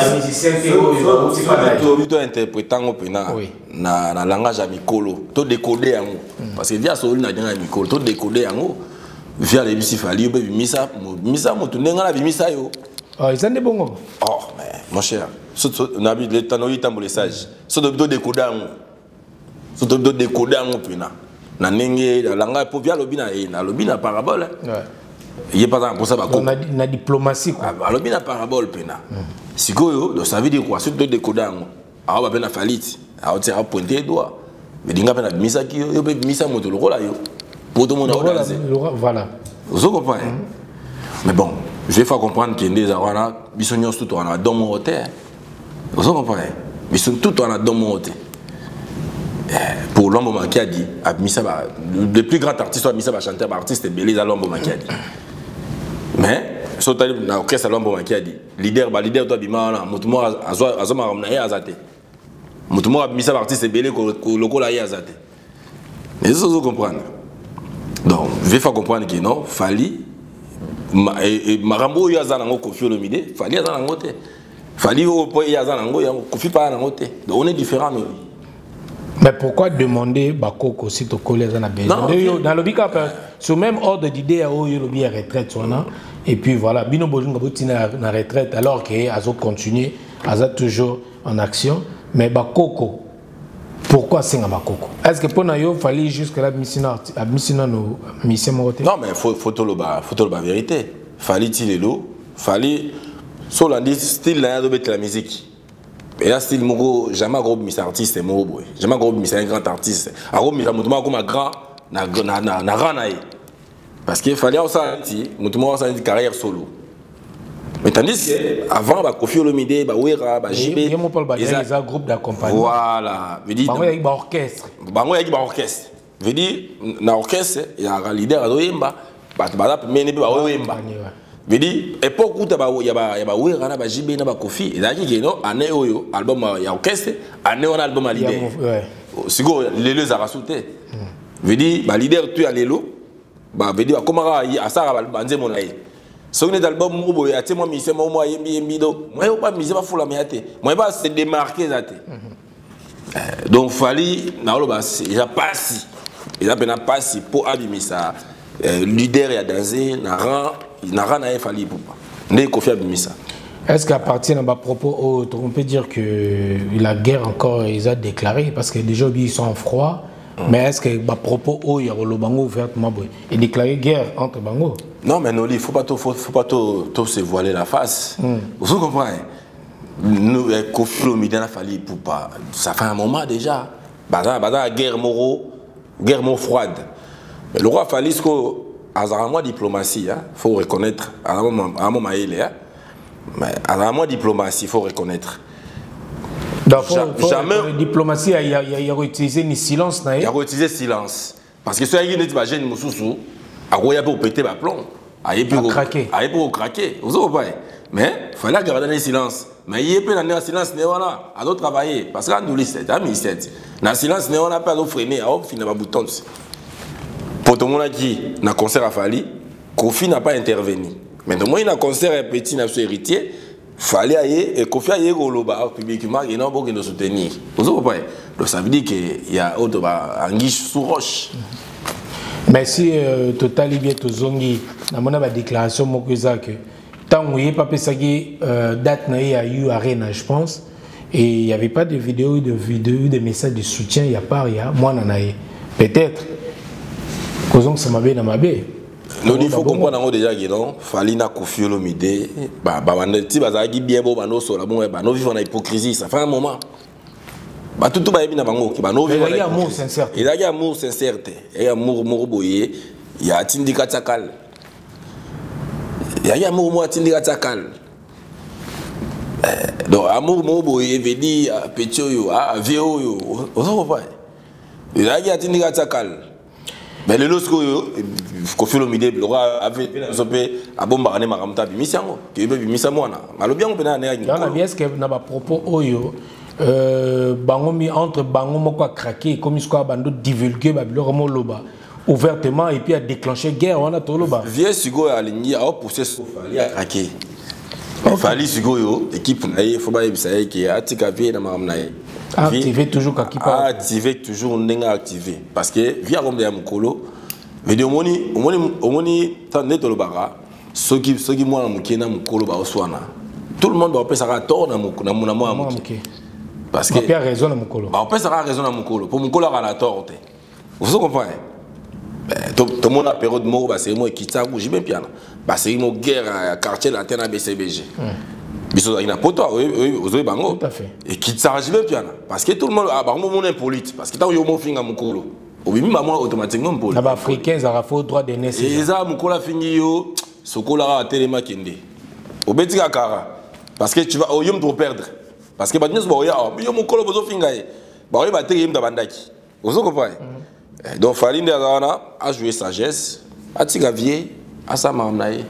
tu dois interpréter en pena na langage amicolo to décoder en parce que via soli na dinga amicolo to décoder en via les bisi fali misa moto nenga la bimisa yo
oh ils sont des bons
oh mais mon cher on a vu le tanoi tambolessage so do décoder en so do décoder en pena na nenge la langage pour via lobina parabole il est pas pour ça
on a la diplomatie quoi
lobina parabole pena sikoyo donc ça veut dire quoi surtout décoder en ah ba pena falit ah tu as pointé doigt mais dinga pena bimisa ki yo be bimisa moto le rola yo pour tout le monde
voilà
vous comprenez mais bon je vais faire comprendre qu'il y a des arwana bisognos tout on a dans mon hôtel vous comprenez mais sont tout on a dans mon hôtel pour l'homme qui a dit le plus grand artiste soit Missa chanteur artiste et Bélisa l'homme qui a dit mais surtout dans l'orchestre l'homme qui a dit leader toi bima mutumo azoma ramnaye azate mutumo Missa artiste et Bélé lokola ye azate mais vous comprenez. Donc, je vais faire comprendre que non, Fali, Marambo Yazanango Koffi Olomide, Fali Yazanango te. Fali Yazanango, Koffi pas Yazanango te. Donc, on est différents, nous.
Mais pourquoi demander Bakoko aussi de coller dans la besoin? Dans le cas, sur le même ordre d'idée, il y a retraite. Et puis voilà, Bino Bojunga Boutina na retraite alors qu'il a continué, il a toujours en action. Mais Bakoko, pourquoi c'est un Bakoko? Est-ce que pour nous, il fallait jusque-là mission Non, mais
il faut tout la vérité. Fallait fallait sur le style de la musique. Et là, style Mogo, jamais gros mis artiste Mogo, jamais gros mis un grand artiste. Alors, mais moi comme un grand, na ranaï. Parce qu'il fallait aussi une carrière solo. Mais tandis qu'avant, Kofi Olomide, Wera, JB,
il y a un groupe d'accompagnement.
Voilà. Il y a
un orchestre.
Il y a un orchestre. Je dis, dans l'orchestre, il y a un leader à Doyemba, mais il y a un Doyemba. Je dis, époque où il y a Wera, JB, Kofi, il y a un album à orchestre, un album à leader. C'est quoi, les deux à rassouter. Je dis, le leader, tu as les lots. Je dis, comment ça va se mon aïe. Si on est dans l'album, moi, je suis moi, je pas misé pas fou la miate. Moi, je se démarquer donc fallait, il a pas si, il a pas si pour abîmer ça. Leader et dansé, n'a rien fallu pour pas. Ne Kofi abîmer ça.
Est-ce qu'à partir de ma propos, on peut dire que la guerre encore, ils ont déclaré parce que déjà ils sont en froid. Mais est-ce que à propos il y a le Bango ouvertement et déclaré guerre entre Bango?
Non, mais Noli, faut pas se voiler la face. Vous comprenez? Nous, Kofi Olomide n'a fallu pour pas. Ça fait un moment déjà. Bazar guerre moro, guerre froide. Mais le roi fallait que à moi diplomatie, faut reconnaître. À un moment mais à moi diplomatie, faut reconnaître.
Jamais diplomatie, il y a utilisé ni silence.
Il y a utilisé silence. Parce que si il y a une jeune Moussoussou, il y a pour péter ma plomb. Il y a pour craquer. Vous savez pas. Mais il fallait garder le silence. Mais il y a pas de silence, à d'autres travailler. Parce que nous, c'est un ministère. Dans le silence, on n'a pas de freiner. On finit par bouton. Pour tout le monde qui n'a concert à Fali, Kofi n'a pas intervenu. Mais de moi, il y a un concert à petit national héritier. Fallait aller et Kofi aille au loba publiquement et non pour nous soutenir. Vous savez pas. Donc ça veut dire qu'il y a autre anguille sous roche.
Merci Total bien Tozongi. Dans mon déclaration mokoza que tant où il pas pesagi date na ya eu arena je pense et il y avait pas de vidéos de messages de soutien il y a pas il y a moi nanaé peut-être causons que ça m'a bien dans ma baie.
Non, il faut comprendre déjà que non, Falina Kofi Olomide, bandeti bazaki bien beau bano sur la bon bano vivent en hypocrisie, ça fait un moment. Tout va bien bango qui bano vivent en hypocrisie. Il y a amour sincère. Il y a amour sincère, il y a amour moroboyé, il y a tindika tsakal. Il y a amour moi tindika tsakal. Donc amour moroboyé veut dire petit yo, vieux yo, on s'en va pas. Il y a tindika tsakal. Mais le lorsque Kofi Olomide le roi avait soppé à bombarder maramta bimisango que be bimisamona malo bien on peut na
na bien est-ce que na ba propos oyo bango mi entre bango moko a craqué comme ce quoi bando divulguer ba bilo comme loba ouvertement et puis a déclenché guerre on a to loba
vieux sigo a ligné a pousser Fali a craqué Fali sigo yo équipe na faut ba yebisa ki atika vie na maramna
activer toujours quand qui parle
activer toujours n'enga activer parce que via comme des mukolo mais de omoni tande to le bara ceux qui moi na mukena mukolo ba oswana tout le monde va penser à tort na moi muké parce que
il y a raison na mukolo
ba penser à raison na mukolo pour mukolo a la tort vous comprenez tout le monde a période mort ba c'est moi qui tsagu j'ai bien piana ba c'est une guerre quartier latin à BCBG. Biso ina poto ozoe bango
tout à fait
et qui s'arrange bien piana parce que tout le monde a bango mon impolite parce que tant yo mo finga mukolo obimi maman automatiquement pour
les africains ça faut droit de naissance
et ça mukola fingi yo sokola a telema kende obetika kara parce que tu vas au yom trop perdre parce que badnes bo ya yo mukolo bozo finga e ba yo ba teke yim bandaki vous comprenez donc Falinde Azana a joué sagesse a tigavier a sa mamnaye.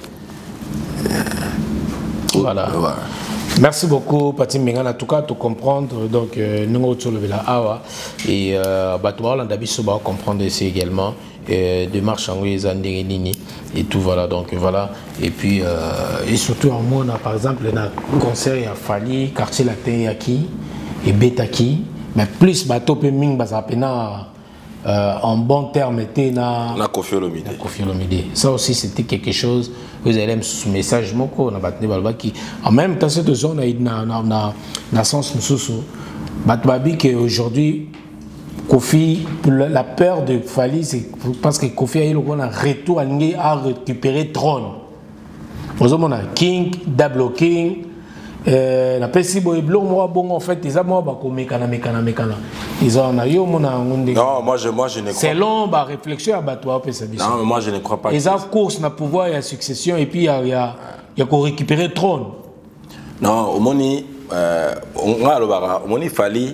Voilà. Merci beaucoup, Patim Mengan. En tout cas, tout comprendre. Donc, nous avons la awa et Batouala Dabiso va comprendre ici également. De marche en Nini et tout voilà. Donc voilà. Et puis et surtout en moi, par exemple, dans le concert il y a Fali, quartier latin Yaki et Betaki. mais plus bateau pe ming bazapena en bon terme était na
Koffi Olomide.
Ça aussi c'était quelque chose. Vous avez un message moko na batne balba qui en même temps cette zone na sens mususu. Batbabi que aujourd'hui Koffi, la peur de Fally, c'est parce que Koffi a eu un retour à récupérer trône. Vous avez King, Double King, la Pessibo et Blanc, moi, bon, en fait, ils ont mécana. Ils ont eu
non, moi je ne crois pas.
C'est long, la réflexion à Batoua.
Non, mais moi je ne crois pas.
Ils ont course, na pouvoir, il y a succession, et puis il y a qu'on récupérer trône.
Non, au moni, Fally.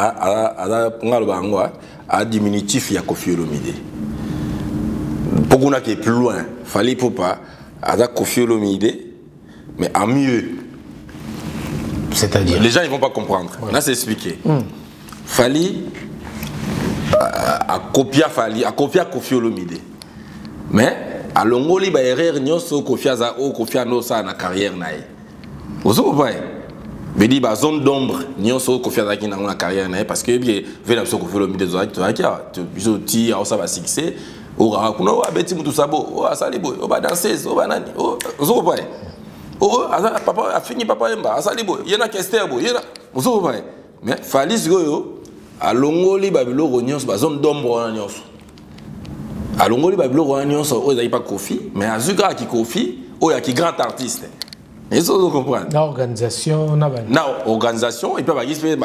A diminutif il y a Koffi Olomide. Pour qu'on aille plus loin, Fally pour pas à Koffi Olomide, mais en mieux.
C'est-à-dire les
gens ils vont pas comprendre. Là c'est expliqué. Fally a copié Koffi Olomide. Mais à l'ongoli ba erreur nyonso Koffi aza o Koffi no sa na carrière nae. Vous comprenez? Mais dit bah zone d'ombre nyonso Koffi azaki na na carrière nae parce que bien vena so Koffi Olomide zo aki tu bizoti a ça va succès o ra kuno abeti mutu sabo o asali boy o ba danseuse o ba nani o zo boy o papa a fini papa emba asali boy yena kester boy yena zo boy mais Fally goyo a longoli ba biloko nyonso ba zone d'ombre na nyonso a longoli ba biloko na nyonso o ezaki pas Koffi mais azuka ki Koffi o ya ki grand artiste. Et ça, vous comprenez?
L'organisation,
organisation, et puis, il y a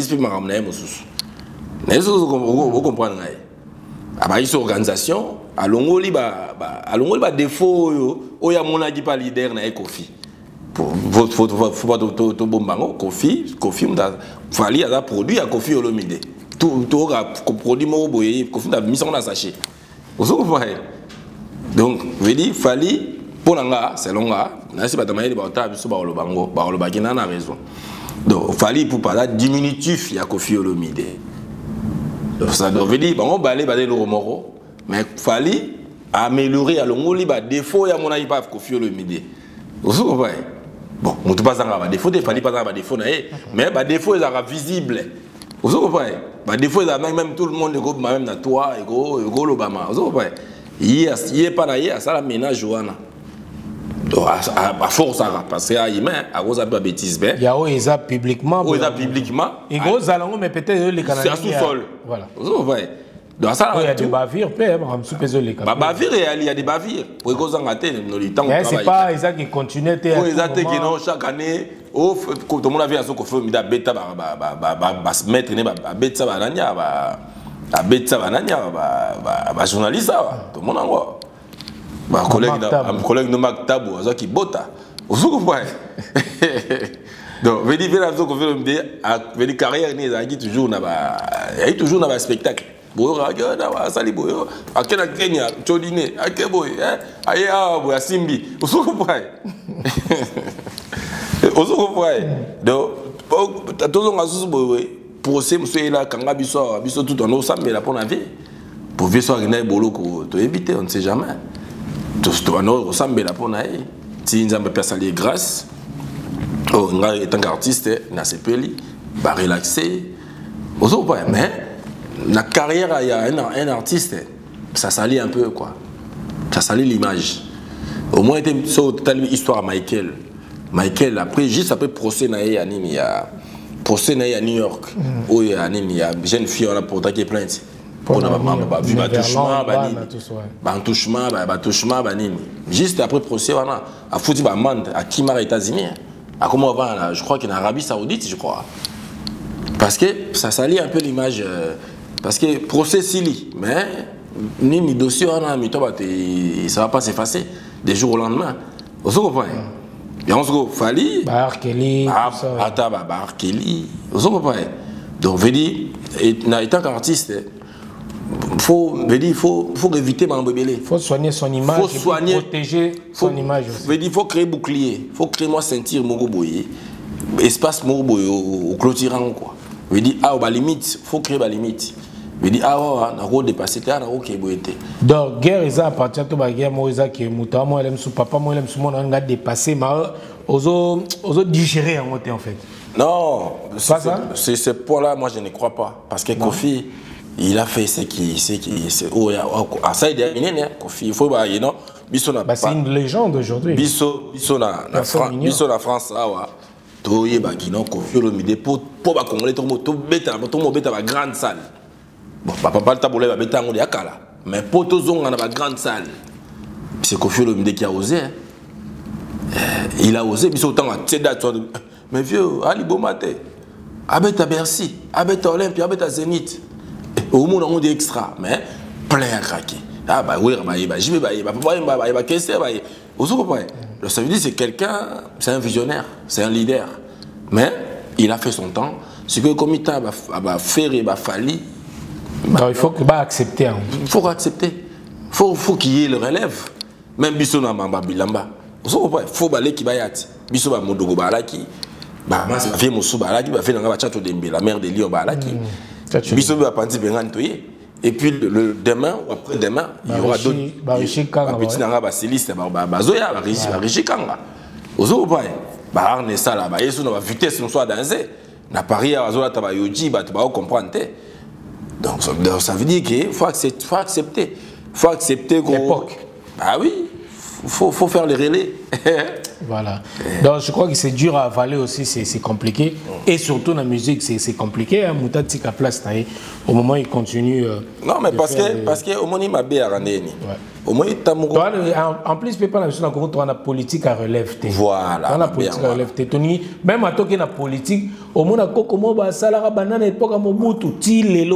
vous comprenez? Il y a organisation, à l'ongoli, défaut, il y a mon avis pas leader, il y a Koffi. Faut pas tout bombango, Koffi, Fally a produit à Koffi Olomide. Tout produit, Koffi a mis en sachet. Vous comprenez? Donc, je dis, Fally. Pour l'anga, c'est longa. Nasi batamaye de bata biso ba olobango, ba olobakina na raison. Donc Fally pour parler diminutif il y a Koffi Olomide. Donc ça veut dire bon on va aller le romoro, mais Fally améliorer à l'ongoli ba défaut ya mona pas Koffi Olomide. Vous comprenez? Bon, on ne peut pas dire ba défaut, Fally pas ba défaut na mais ba défaut est visible. Vous comprenez? Ba défaut est même tout le monde go même na toi et go l'Obama. Vous comprenez? Il est pas là, ça la ménage Joanna. À force parce qu'il y a à cause de bêtises il y
a ça publiquement
et
gros allons mais peut-être les Canadiens
c'est sous-sol
voilà
donc ça
il y a des bavures
bavures il y a des bavures pour que ça ngate no le temps
c'est pas ça qui continue
qui non chaque année au tout le monde a vu à ce qu'on fait mais bêta se mettre ne bêta banania journaliste tout le monde en ma collègue de Maktabou, qui bota. Vous comprenez? Donc, je dis que la carrière est toujours dans le spectacle. Vous comprenez? Vous comprenez? Donc, procès, monsieur là, quand on tout en ensemble, mais la pour la vie. Pour vivre sur un boulot pour éviter, on ne sait jamais. Tout on ressemble la pour naïe. Si nous avons personne grâce, en tant qu'artiste, na sepeli, bah relaxer. Mais la carrière, il y a un artiste, ça salit un peu quoi. Ça salit l'image. Au moins, il y a une histoire à Michael. Michael, après, juste après procès naïe, il y a procès naïe à New York, où il y a une jeune fille on a porté plainte. On a vu touchement, juste après le procès, on a foutu une amende à Kimar, États-Unis. Je crois qu'il est en Arabie Saoudite, je crois. Parce que ça salit un peu l'image. Parce que le procès s'il mais ni dossier, ça ne va pas s'effacer des jours au lendemain. Vous comprenez? Et on se dit, Fally,
Bar Kelly,
Bar Kelly. Vous comprenez? Donc, je dis, étant qu'artiste, il faut éviter ma bébé.
Il faut soigner son image, il faut protéger son image aussi.
Il faut créer bouclier, il faut créer moi sentir mon boye, espace mon boye au clôturant quoi. Je dis ah bah limite, il faut créer la limite. Je dis ah on a redépassé terre, on a ok boyété.
Donc guerre ils a partir de la guerre moi ils a qui mouta moi elle aime sous papa moi elle aime sous mon on a dépassé mais aux digérer en fait.
Non,
Pas ça?
c'est ce point-là, moi je ne crois pas. Parce que Kofi, il a fait ce qui. Ah, ça, il est terminé, Kofi. Il faut pas, you know.
C'est une légende aujourd'hui.
Biso na France, là, ouais. Toye Bakino, Kofi Olomide, pour Congolais, tout le monde bête à la grande salle. Bon, papa, le taboulet va bêter à Yakala. Mais pour tous on a la grande salle. C'est Kofi Olomide qui a osé. Il a osé, mais autant à Tcheda. Mais vieux, Ali Bomate, Abet à Bercy, Abet à Olympe, Abet à Zénith. Au monde, on dit extra, mais plein à craquer. Ah, bah oui, j'y vais, bah, qu'est-ce que c'est, bah, ça veut dire que c'est quelqu'un, c'est un visionnaire, c'est un leader. Mais il a fait son temps. Ce que le comité va faire, il va falloir.
Il faut qu'il accepter.
Il faut accepter. Il faut qu'il y ait le relève. Même Bissona Mamba Bilamba. Il faut aller qui va y être. Bissona Modogo Balaki. Bah, ma fille Moussou Balaki va faire un chat Dembe, la mère de Lyon Balaki. Bissona va penser Bengan Toye. Et puis le demain ou après-demain, il y aura d'autres. Petit Nanga Basiliste, Bazoya, Richikanga. Ozo Baye. Bah, Arnesa là, bah, il y a une vitesse nous soit dansé. Na Paris, à Zola Tabayoji, bah, tu vas comprendre. Donc ça veut dire qu'il faut accepter. Il faut accepter
l'époque.
Ah oui, il faut faire les relais.
Voilà. Donc je crois que c'est dur à avaler aussi, c'est compliqué. Et surtout dans la musique, c'est compliqué. Mouta tika place, au moment où il continue.
Non, mais parce que au moment où il m'a bien ramené.
En plus, il pas la musique, on a la politique à relève.
Voilà.
On a la politique à relève. Même à toi qui la politique, au moment où comment ça salara banane et pas comme Mobutu, il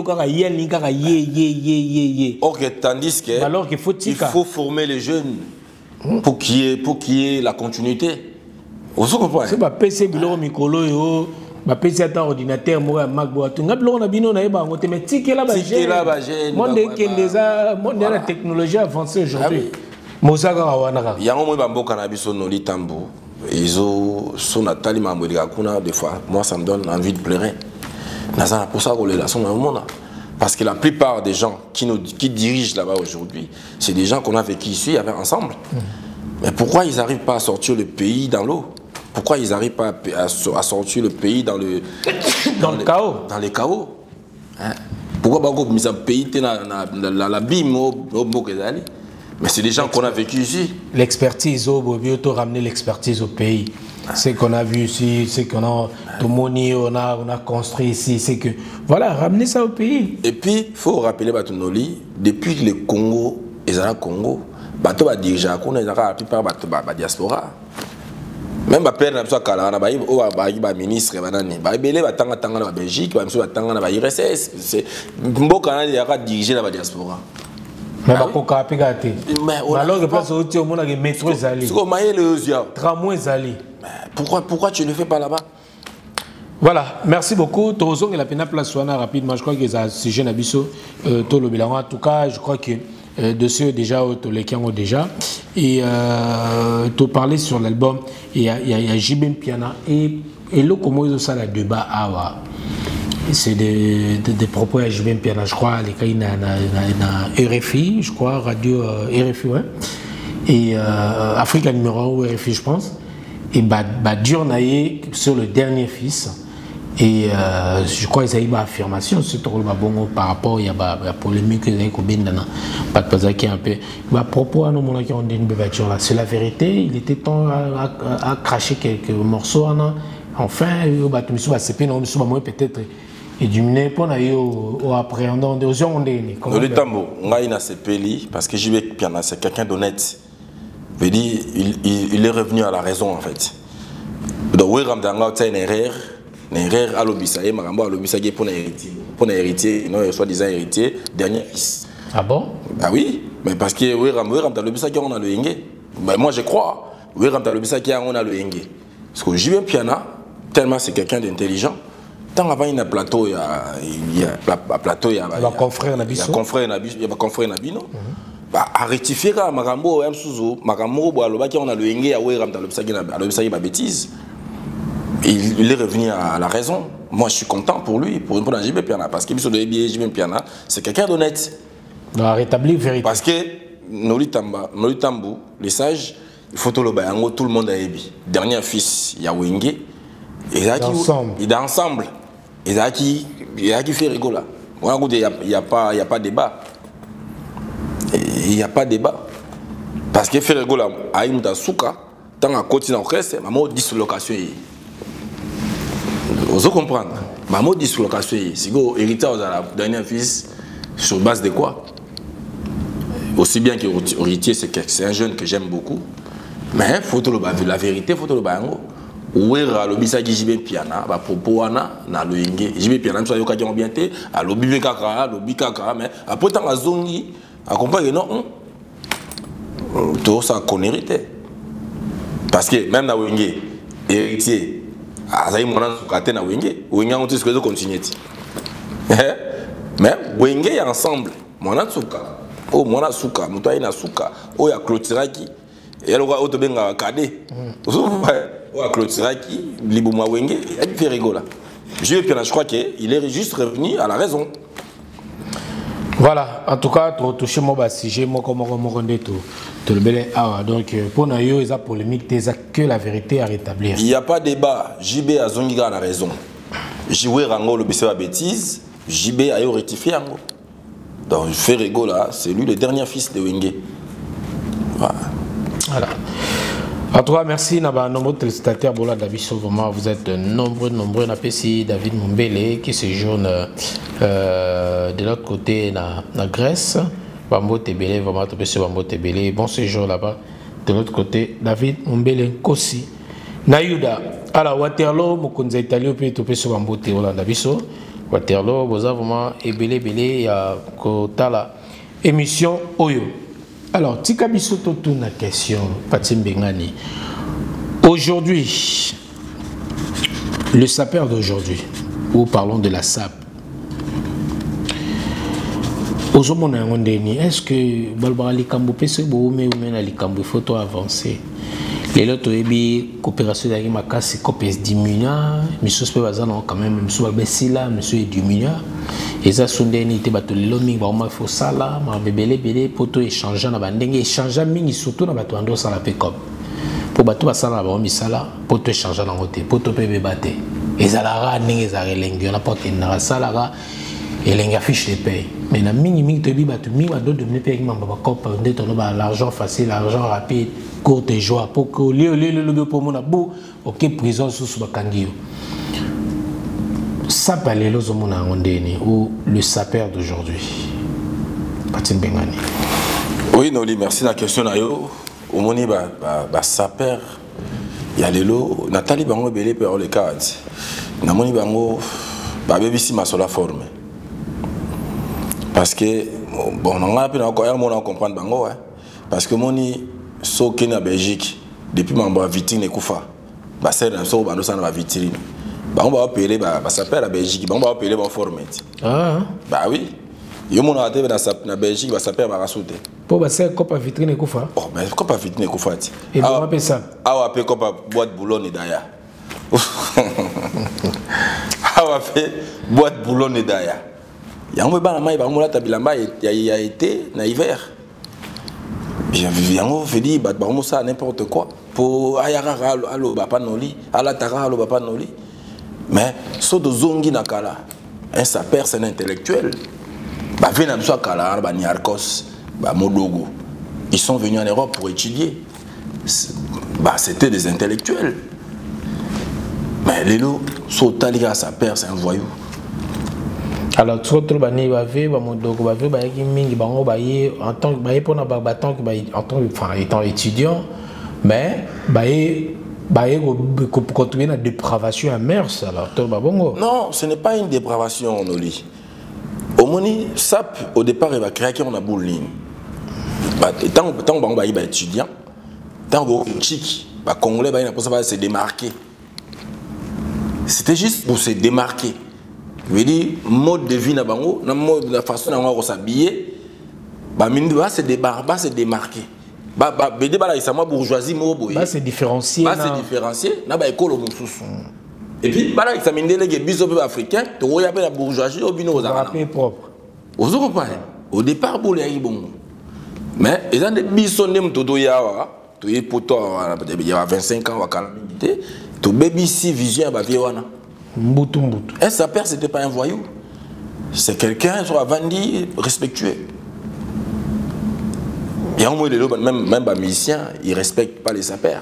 ok, tandis que
alors qu'il faut
former les jeunes. Pour qu'il y ait la continuité.
C'est pas PC Bilo Mikolo yo, ba PC ata ordinateur moi Macbook. Tu ngab lo na bino na yeba ngote mais tike la ba jeune. Monde la technologie avancée aujourd'hui. Mosaka wana ka.
Yango mo ba mboka na biso no litambo. Izo son atali mambo ya kuna des fois moi ça me donne envie de pleurer. Nazana pour ça que la son na monde. Parce que la plupart des gens qui dirigent là-bas aujourd'hui, c'est des gens qu'on a vécu ici ensemble. Mais pourquoi ils n'arrivent pas à sortir le pays dans l'eau? Pourquoi ils n'arrivent pas à sortir le pays dans le
chaos?
Dans les chaos. Hein? Pourquoi ils ont mis un pays dans l'abîme? Mais c'est des gens qu'on a vécu ici.
L'expertise, on ramener l'expertise au pays. C'est qu'on a vu ici, c'est qu'on a on a construit ici, c'est que voilà, ramener ça au pays.
Et puis il faut rappeler Batunoli, depuis que le Congo et le Congo, bato ba dirigeant qu'on a la plupart ba diaspora. Même ba père na biso kala na ba ministre banani, ba belé ba tanga na Belgique, ba biso ba tanga na ba IRSS, c'est mboka na ya diriger la diaspora.
Mais bakoka pika te. Alors que place au au monde que métro zali.
C'est comme mailler le Zia.
Tramway zali.
Pourquoi tu ne le fais pas là-bas?
Voilà, merci beaucoup. Tozong et la peine place rapidement. Je crois que c'est un sujet nabiso tout le En tout cas, je crois que de ceux déjà les qui ont déjà et tu parlais sur l'album. Il y a Jibem Piana et le comment ils ont ça le débat à c'est des propos à Jibem Piana. Je crois les cas na RFI, je crois radio RFI ouais et Africa numéro 1 RFI je pense. Et dur naïe sur le dernier fils et je crois qu'ils ont eu une affirmation surtout par rapport à la polémique qu'ils ont eu pas de un peu à propos à nos moments qui ont dit une bêtise là c'est la vérité il était temps à cracher quelques morceaux enfin peut-être éliminer pour nous appréhendant des gens
on est tambo on a une sepeli parce que j'y vais piano c'est quelqu'un d'honnête. Veut dire, il est revenu à la raison en fait. Donc, oui, Ramdanga a une erreur à l'obisa, et Marambo à l'obisa pour un héritier, non, soi-disant héritier, dernier fils.
Ah bon?
Ah oui, mais parce que oui, Ramdanga l'obisa qui on a le Yenge. Mais moi je crois, oui, Ramdanga l'obisa qui on a le Yenge. Parce que j'y vais piano, tellement c'est quelqu'un d'intelligent. Tant avant il y a un plateau, il y a
confrère Nabiso.
Il y a confrère Nabino. À rectifier Marambo Marambo on a le Yenge à Ouéram dans le bêtise. Il est revenu à la raison. Moi je suis content pour lui, pour un JB Piana, parce que JB Piana, c'est quelqu'un d'honnête.
Il a rétabli la vérité.
Parce que Noli Tambu, les sages, il faut tout le monde a ébi. Dernier fils, il y a Wenge. Il est ensemble. Il a qui fait rigoler. Il n'y a pas débat. Il n'y a pas débat. Parce que fait rigoler, Aïmouta Souka, tant à côté dans le reste, maman dislocation. Vous comprenez? Maman dislocation. Si vous héritez aux derniers fils, sur base de quoi? Aussi bien que héritier, c'est un jeune que j'aime beaucoup. Mais faut la vérité, faut le banger. Où est le bisa qui jibe piana, ba popo ana na loinge. Jibe piana, ça yoka qui ont bien été. À l'obi kaka, l'obi kaka, mais après tant à zongi, accompagne non. Tout ça connerie. Parce que même na loinge, héritier, azaï mona sukate na loinge, loinge on dit que je continue. Mais loinge est ensemble, mona suka, oh mona suka, mutai na suka, oh ya clôturaki. Et alors, on a cadet. On a clôturaki, Libouma Wenge, il a fait rigoler. Je crois qu'il est juste revenu à la raison.
Voilà, en tout cas, tu touché mon sujet, moi comme tout le bel awa. Donc, pour nous, il y a polémique, il n'y a que la vérité à rétablir.
Il n'y a pas de débat. JB a Zongiga a raison. JB Rango le BC a bêtise, JB a rectifié Rango. Donc, je fais rigoler, c'est lui le dernier fils de Wenge.
Voilà. En tout cas, merci à nombreux téléspectateurs. Vraiment, vous êtes nombreux. On appelle ici David Mumbele qui séjourne de l'autre côté, la Grèce. Bambo Tebele, vraiment, Bambo Tebele. Bon séjour là-bas. De l'autre côté, David Mumbele Kosi. Nayuda. Alors, Waterloo, Mokonza Italien, puis tu peux sur Bambo Tebele. Waterloo, vous avez vraiment ébélé, il y a Kotala. Émission Oyo. Alors, Tika Bisoto tourne la question, Patim Bengani. Aujourd'hui, le sapeur d'aujourd'hui, où parlons de la SAP, est-ce que Balbara Likambo peut se boumer ou bien Likambo, il faut avancer? Les autres, coopération avec Makasi, copes diminuant, monsieur Spevazan, quand même, monsieur Albessila, monsieur diminuant. Et ça, c'est une idée de l'homme, il faut ça là, bébé, pour tout échanger, échanger, surtout dans la bande ça la pécop. Pour battre ça là, pour tout échanger dans le côté, pour tout bébé battre. Et ça là, il y a pas qu'il y a ça là, et il y a fiche de paye. Mais la minimum de battu, mi va d'autres de payer l'argent facile, l'argent rapide, courte et joie, pour que le pour mon abou, ok, prison sous Bakangio. Ça parle aux hommes ou le sapeur d'aujourd'hui. Patin Bengani.
Oui, Noli, merci la question. Au moni sapeur, il y a les lots. Nathalie Bango Belé pour le cadre. Namoni Bango, bébé si ma sur la forme. Parce que bon, on a pu encore comprendre Bango, parce que moni so qui na Belgique depuis ma vitrine et Koufa, bah c'est dans so bando ça na vitrine. Bah on va appeler ça perd la Belgique, bah on va appeler bon format.
Ah.
Bah oui. Yo mon arrivé dans la Belgique, bah ça perd ma sauter.
Pour bah c'est copa vitrine et Koufa.
Oh bah copa vitrine et Koufa.
Et on appelle ça.
Ah on appelle copa boîte boulonne et daya. Ah on appelle boîte boulonne et daya. Ya on me ba mai ba on la tabilamba il a été na hiver. Bien on fait dire bah on ça n'importe quoi. Pour ayara allo ba pas noli, ala tara allo ba pas noli. Mais so de zongi nakala, un sapeur c'est un intellectuel. Bah venam so kala ba Niarkos, ba Modogo. Ils sont venus en Europe pour étudier. Bah c'était des intellectuels. Mais les lots so taliga sapeur c'est un voyou.
Alors trop bani va vivre Modogo va vivre ba ki mingi ba ngo ba ye en tant que ba ye pour na ba tant que ba en tant que étant étudiant, mais ba ye continuer la dépravation amère, alors
non, ce n'est pas une dépravation, Noli. Au moni, SAP, au départ, il va créer qu'on a boule ligne. Tant qu'on va étudiant, tant qu'on chic, les Congolais va se démarquer. C'était juste pour se démarquer. Je veux dire, mode de vie, la façon dont on va s'habiller, va se démarquer. Bourgeoisie
c'est différencié.
C'est différencié. Et puis, les biso africains, tu as la bourgeoisie au bino
propre.
Au départ, mais ils ont des biso nem todo yawa, tu es pour toi il y a 25 ans To baby si vision ba viwana.
Mbutu.
Et sa père c'était pas un voyou. C'est quelqu'un sur Avandi respectueux. Il y a un moment même les musiciens, ils respectent pas les sapeurs.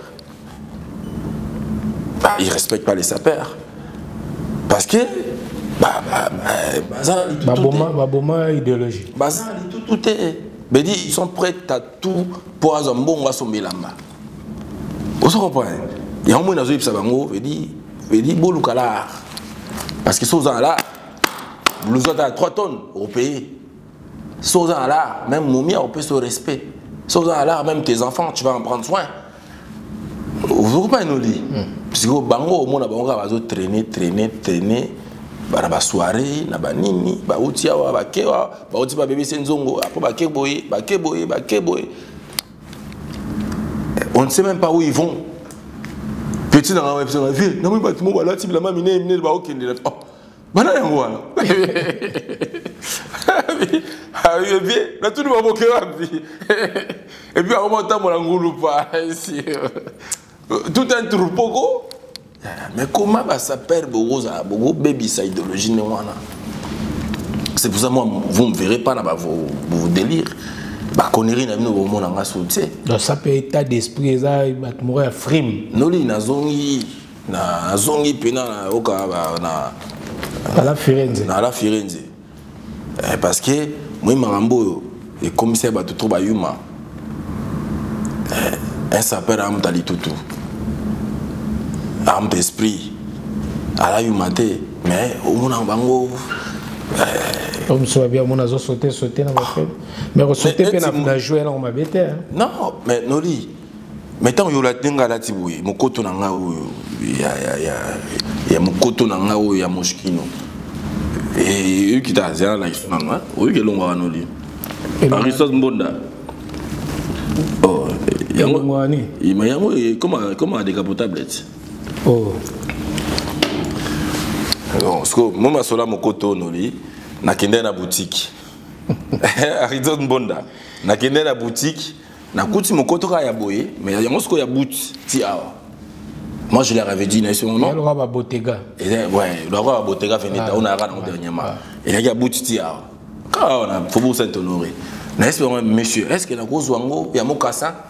Ils respectent pas les sapeurs. Parce que
Baboma idéologie.
Tout est. Ils sont prêts à tout pour un bon à son bilamba. Vous comprenez? Il y a un moment où ils dit Bouloukalar. Parce que si vous avez là, vous avez 3 tonnes au pays. Si vous avez là, même Moumia, on peut se respect. Si vous avez là, même tes enfants, tu vas en prendre soin. Vous comprenez nous dit? Parce que Bango, au monde, on va traîner. Ba na soirée, na ba nini, ba utia wa ba kewa, ba uti ba bébé senzongo, après ba keboy. On ne sait même pas où ils vont. Petit dans la web sur la ville, non mais ba timo wala ti la mine ba okende la. Oh. Bana yango wana. Ah oui bien, là tout le monde kewa bi. Et puis on monte mon ngulu pa ici. Tout un troupeau. Mais comment ça perd beaucoup baby sa idéologie ne wana. C'est pour ça moi vous me verrez pas dans vos délires. Ba connerie na bino au monde en soutien.
Donc ça peut état d'esprit ça va mourir frime.
Noli na zongi pena na oka na
la Firenze.
Na la Firenze. Parce que moi marambo et commissaire ba tout ba yuma. Un sapeur am tali tutu. Arme d'esprit à la humanité mais au monde en bango
comme ça bien mon azo sauter na ba mais sauter pe na jouer là on m'a bêté
non mais noli mais tant yo la tenga la tiboui mokoto na nga ya mokoto na nga o ya moshkino et eux qui t'a zéro la histoire nga o ke longa noli Aristote Mbonda oh yango
ngwani
yango comment décapotable.
Oh.
Parce que moi, je suis là, na kende na boutique. Aristote Mbonda. Na kende na boutique. Na kuti mokoto ka ya boye, mais il y a mosko ya bout ti awa. Moi, je leur avais dit, non, c'est mon nom.
Le roi Bottega.
Ouais, le roi Bottega venait on a regardé dernièrement. Il y a bout ti awa. Quand on a faut Saint-Honoré. N'est-ce pas, monsieur, est-ce que na ko zwango ya mokasa?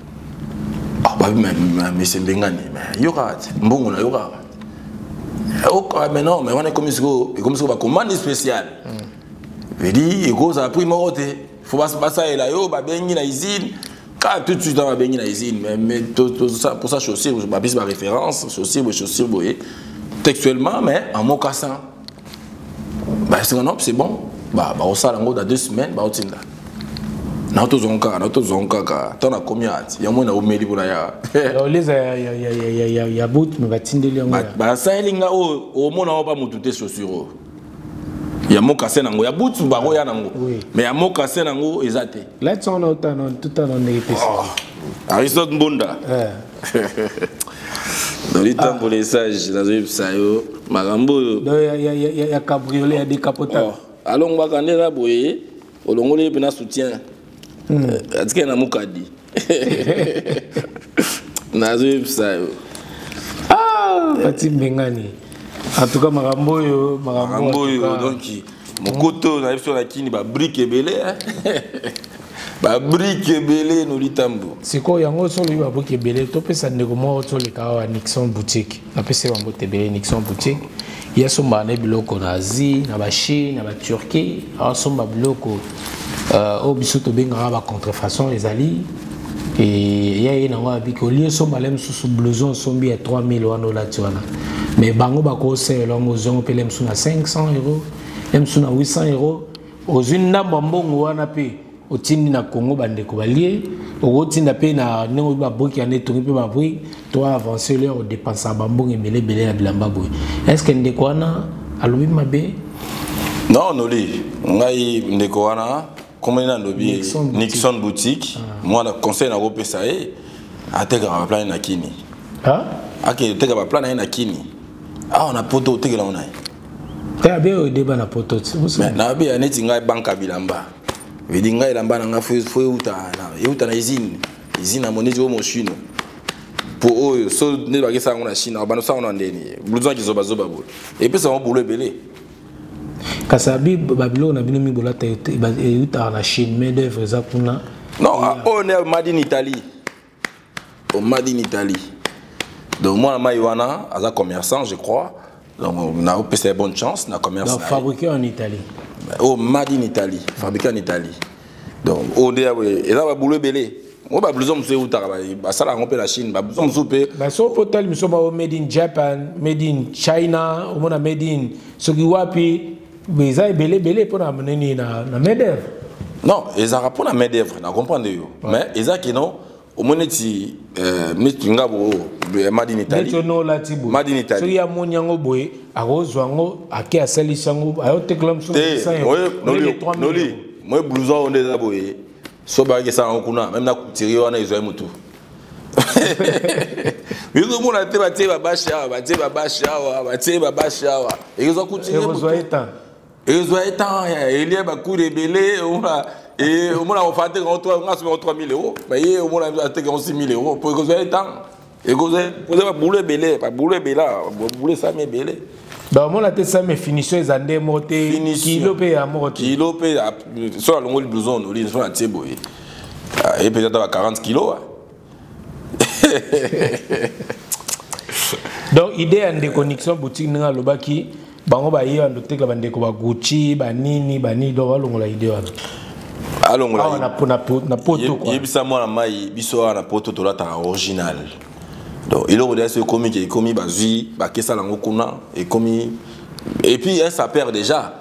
Mais c'est Bengani, mais yoka, mbongo na yoka. Mais non, mais on est comme ça, va commande spéciale. Je dis, il faut apprendre moté. Faut pas se passer là, yo, ba bengi na usine. Quand tout de suite on va bengi na usine, mais tout ça pour ça chaussure, je m'appelle ma référence, chaussure boyé. Textuellement, mais en mocassin. Bah c'est bon. Bah on sort en gros dans 2 semaines, bah on tient là. Nato zonka, t'en as combien? Il y a moins de omeli pour la ya.
Il y a bout, mais va tindeli yango.
Bah ça elinga au monde on pas mututé chaussure. Il y a mokase nango, il y a bout ba roya nango. Mais il y a mokase nango ezate.
Là tu en autant tout en négocié.
Aristote Mbonda. Dans les temps pour les sages, dans les sayo, marambo.
Il y a cabriolet, il y a décapotable.
Allons va quand là boye, au longolé pena soutien. Est-ce qu'il y a un moukadi? Nazou sayo.
Ah, Fatim Bengani. En tout cas, Marambo,
donc mon coteau, on arrive sur la kini, bah brique belé, bah brique belé, nous litambo.
C'est quoi, yango sur le brique belé, tu peux ça négocier sur le cas à Nixon boutique. Après c'est un botte belé Nixon boutique. Il y a son bané bloc en Asie, na ba Chine, na ba Turquie, alors son bloc au bisoto benga ba contrefaçon les alliés. Et il y a une autre qui est liée à ce blouson, son billet 3000 euros là, tu vois. Mais bango bako c'est longo zongo pe lem suna 500 euros, lem suna 800 euros. Aux une namba mbongo wana pe otindi na Congo bande ko balié, au tinda pe na nengo ba boki ane tongi pe ba boui, toi avancer leur dépense ba mbongo emele belé ya bilamba boui. Est-ce que ndeko wana alobi mabe?
Non, noli. Ngai ndeko wana comme on a lobby Nixon boutique, moi le conseil n'a pas payé, à te faire un plan na kini.
Ah?
À que te faire un plan na kini. Ah on a poto te que là on a.
T'as bien au débat na poto.
Mais na bien ane tinga banka bilamba. Vedi ngai lamba na nga fo uta na usine à monezi au mochino. pour eux so ne ba ça on a Chine ba no ça on a ndeni blouson qui zoba zoba bol et puis ça on boulot belé
kasabi babilo na bino mi bolata uta na Chine mais d'œuvre za kuna
non on est made in Italie au made in Italie donc moi na Iwana as commerçant je crois donc on a eu bonne chance na commerce
donc fabriqué en Italie
au made in Italie fabriqué en Italie donc on est et là ba boulot belé on va blouson monsieur uta ba ça la romper la Chine ba blouson souper
ba so potal monsieur made in Japan made in China on a made in sogiwapi mais ça est belé pour amener na main d'œuvre
non ils ont pour la main d'œuvre na comprendre yo mais ils a qui non au moins ti ngabo made in Italie made in Italie
so ya monyango boy arozwango ake asalisango ayo teklam so ça
noli moi blouson on est là boy so ba ke ça on kuna même na couturier on a ils ont mutu mais tout le monde a été battu babasha et ils ont couturier ils ont été il y a beaucoup de belé et au moins on fait on a 3000 euros mais au moins on a été 6000 euros pour que ça temps et que vous avez boulé belé pas boulé bela boulé ça mais belé
donc moi la tête ça mais finition les andé monté kilo pe à mort
kilo pe sur le longue blouson on dit sur la tiebo et peut-être 40 kilos
donc idée en déconnexion boutique nga lobaki bango ba yi ando tekla bande ko ba Gucci ba nini do alongola idée wana
alongola
na poto quoi
yebisa moi na mai biso na poto to la ta original donc il aurait ce comique et commis bazui ba kesa lango kuna et commis et puis ça perd déjà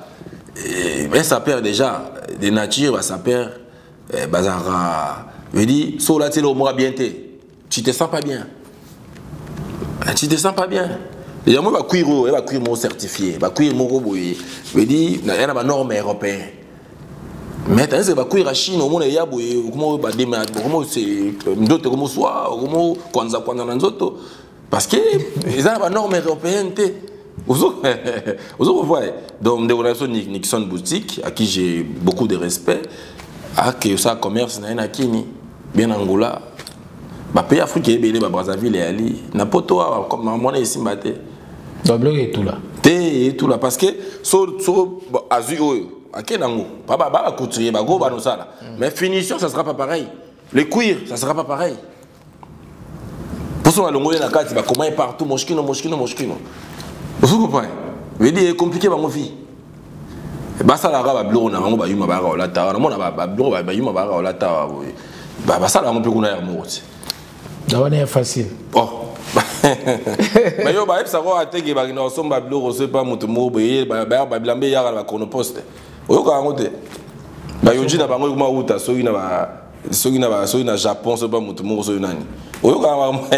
de nature ça perd bazara veut dire so la télé au moins bien tu te sens pas bien. Tu te sens pas bien. Il y a moi cuir mon certifié, cuir mon robot. Je dis il y a des normes européennes. Mais t'as c'est cuir à Chine au monde il y a comment ba démarrer comment c'est d'autres comment soit comment kwanza nanzoto parce que ils ont des normes européennes vous voyez donc des relations Nixon boutique à qui j'ai beaucoup de respect à que ça commerce na kini bien Angola. Ba pays africain belé ba Brazzaville et Ali na poto comme mon ici maté
double et tout là
parce que so azu akenango ba couturier ba go ba no sala mais finition ça sera pas pareil le cuir ça sera pas pareil pour ça longo na kati ba comment partout moshkino vous comprenez veut dire compliqué ba mo vie ba sala ga ba bloro na ngo ba yuma ba ga olata na mona ba bloro ba yuma ba ga olata ba sala ngo pe kuna ya moti
ça est facile.
Oh. Mais yo ba ça va attaquer ba no somba bloro c'est pas mutu mo boye ba blambe ya la chronopost. Oyo ka ngote. Ba yo jina ba ngo kuma uta so na Japon c'est pas mutu mo so nani. Oyo ka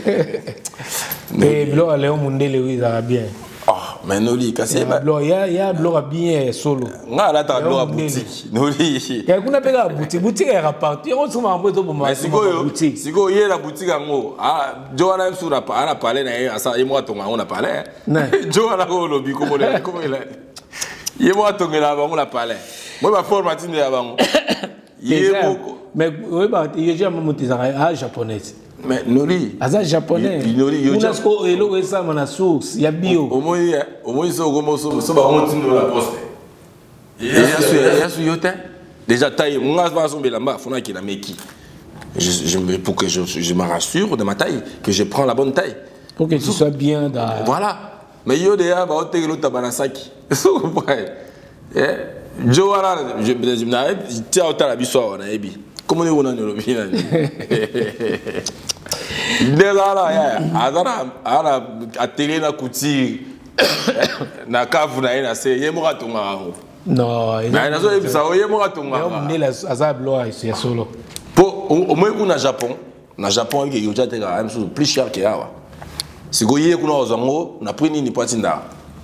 mais bloro Léon Mundele oui ça va bien.
Ah, mais Noli, cassé.
Il y a blora bien solo.
Nga la ta blora boutique. Noli.
Quand on appelle la boutique est repartie. On se met en mode
mais sigo yé la boutique ngo. Ah, Joana msura pa ana parler na asa et moi tonga on a parlé. Joana ko lobi comme il est. Yé moi tonga la on a parlé. Moi ma formatine de avant. Yé moko.
Mais oui bah il y a jamais monté ça japonaise.
Mais Noli,
aza japonais. UNESCO elo esa mana source ya bio.
Au moins so gomo so ba on tindo la poste. Ya su yote. Déjà taille, moi va somber là-bas, faut qu'il a meki. Pour que je me rassure de ma taille, que je prends la bonne taille.
Pour que tu sois bien dans.
Voilà. Mais yo déjà ba hotel lo tabanasaki. So comprends. Joana, je tiens au la biso na ebi. Comment on a le bien. Ana atelier na couture na kavu na ina se yemura tonga
non
na zo ebisa yemura tonga
on est azablo ici solo
pour au moins au Japon il y a déjà même chose plus cher que là si goye kuna ozango na prix ni patinda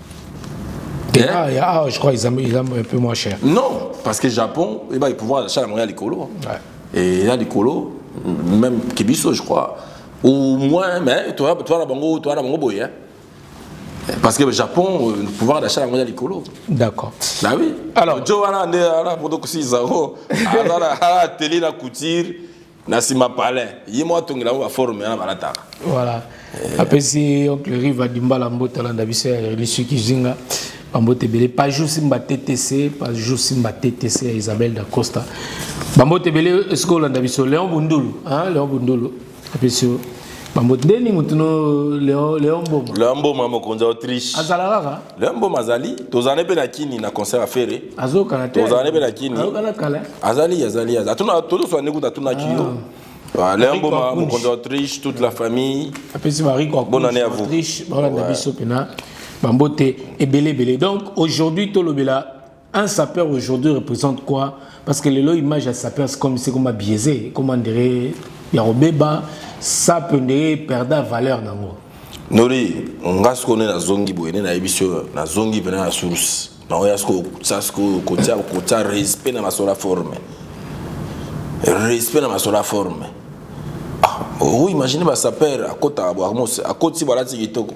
je crois ils ont un peu moins cher
non parce que Japon il va pouvoir acheter la monnaie l'écolo et là l'écolo même Kibiso je crois ou moins mais toi la bango boy hein parce que le Japon le pouvoir d'achat la monnaie l'écolo
d'accord
bah oui alors Joana pour donc 6 euros à la télé la couture Nasima palais. Yimo tongela wa forme na balata.
Voilà. Après si oncle Riva Dimbala Mbota landa biso les suki zinga. Bambote belé pas juste simba TTC, pas juste simba TTC Isabelle da Costa. Bambote belé est-ce que landa biso Léon Bundulu, hein Léon Bundulu. Après si Bambote deni mutuno Léon Boma.
Léon Boma mokonza Autriche.
Azalaka.
Léon Boma azali tozane pe na kini na concert à faire.
Azoka na te.
Tozane pe na kini.
Azoka na kala.
Azali. Atuna todo so nekuta tuna kiyo. Léon Boma mokonza Autriche, toute la famille.
Après si Marie quoi.
Bonne année à vous.
Autriche, landa biso pena. Bambote et belé. Donc aujourd'hui, Tolobela, un sapeur aujourd'hui représente quoi? Parce que le image à sapeur, c'est comme un biaisé, comment dirait Yarobeba, ça peut perdre valeur dans moi.
Nori, on va se connaître la zongi boyenne na émission, la zongi venant à source. Non, il y a ce que ça ce que respect dans ma sola forme. Respect dans ma sola forme. Ah, oui, imaginez ma sapeur à côté à côté si voilà tikitoko.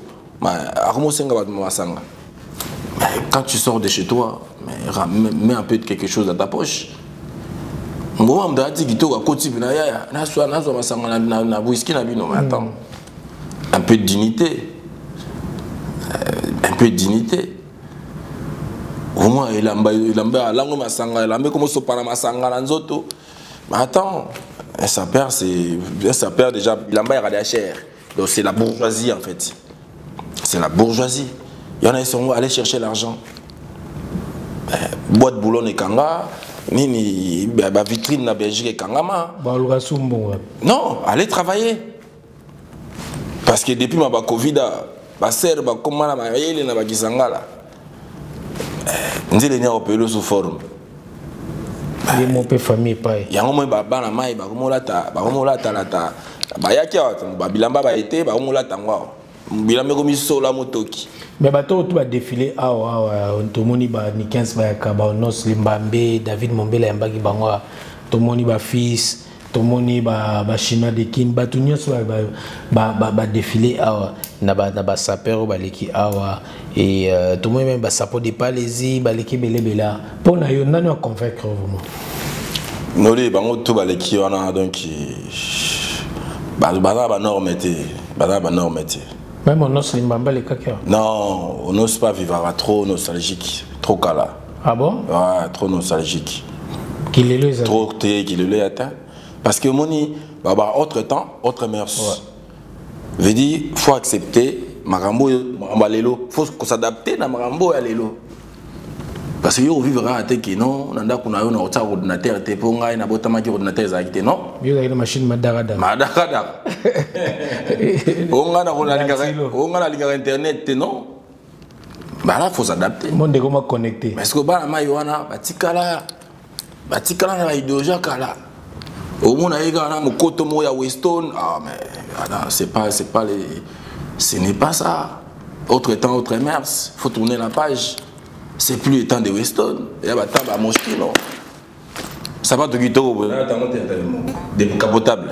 Quand tu sors de chez toi, mets un peu de quelque chose dans ta poche. Un peu de dignité. Un peu de dignité. Au moins, il a mais attends, ça perd déjà. Il a la chair. Donc c'est la bourgeoisie en fait. C'est la bourgeoisie. Il y en a qui sont allés chercher l'argent. Boîte boulon et kanga, ni vitrine na Belgique et kangama. Non, allez travailler. Parce que depuis ma Covid, ma sœur, ma comment la mariée, na ba kisangala. Nzele nya opelo sous forme.
Il mon père famille paye.
Il y a un moment baba na mai ba komolata lata. Ba yaki ba bilamba ba été ba komolata ngwa.
Mais bateau tout va défiler Tomoni ba ni 15 ba kaba nos Limbambe David Mombela yambaki bangwa Tomoni ba fils Tomoni ba chinois de kin ba tunyos ba défiler na ba sapeur ba leki awa et Tomoni même ba sapo de palaisie ba leki belebela pour na yo nani convaincre vraiment
noli bango tout ba leki wana donc ba norme.
Même on n'ose Limbamba les caca.
Non, on n'ose pas vivre trop nostalgique, trop cala.
Ah bon?
Ouais, trop nostalgique.
Qu'il est le
trop qu'il est le atteint. Parce que moni, autre temps, autre mœurs. Je dis, faut accepter Marambo lelo, faut s'adapter à Marambo et à lelo. Parce que yo vivra à teki non, nanda kuna yo na ota ordinateur te ponga na botama ki ordinateur za kite non.
Yo na machine madarada.
Madarada. On a la internet non. Bah là faut s'adapter.
Monde comment connecter.
Parce que ba na yoana batikala na idoja kala. Au monde aïga na mokoto mo ya Weston. Ah mais ce n'est pas ça. Autre temps, autre mœurs. Faut tourner la page. C'est plus le temps de Weston. Il y a un mosquée, non. Ça va te guider au décapotable.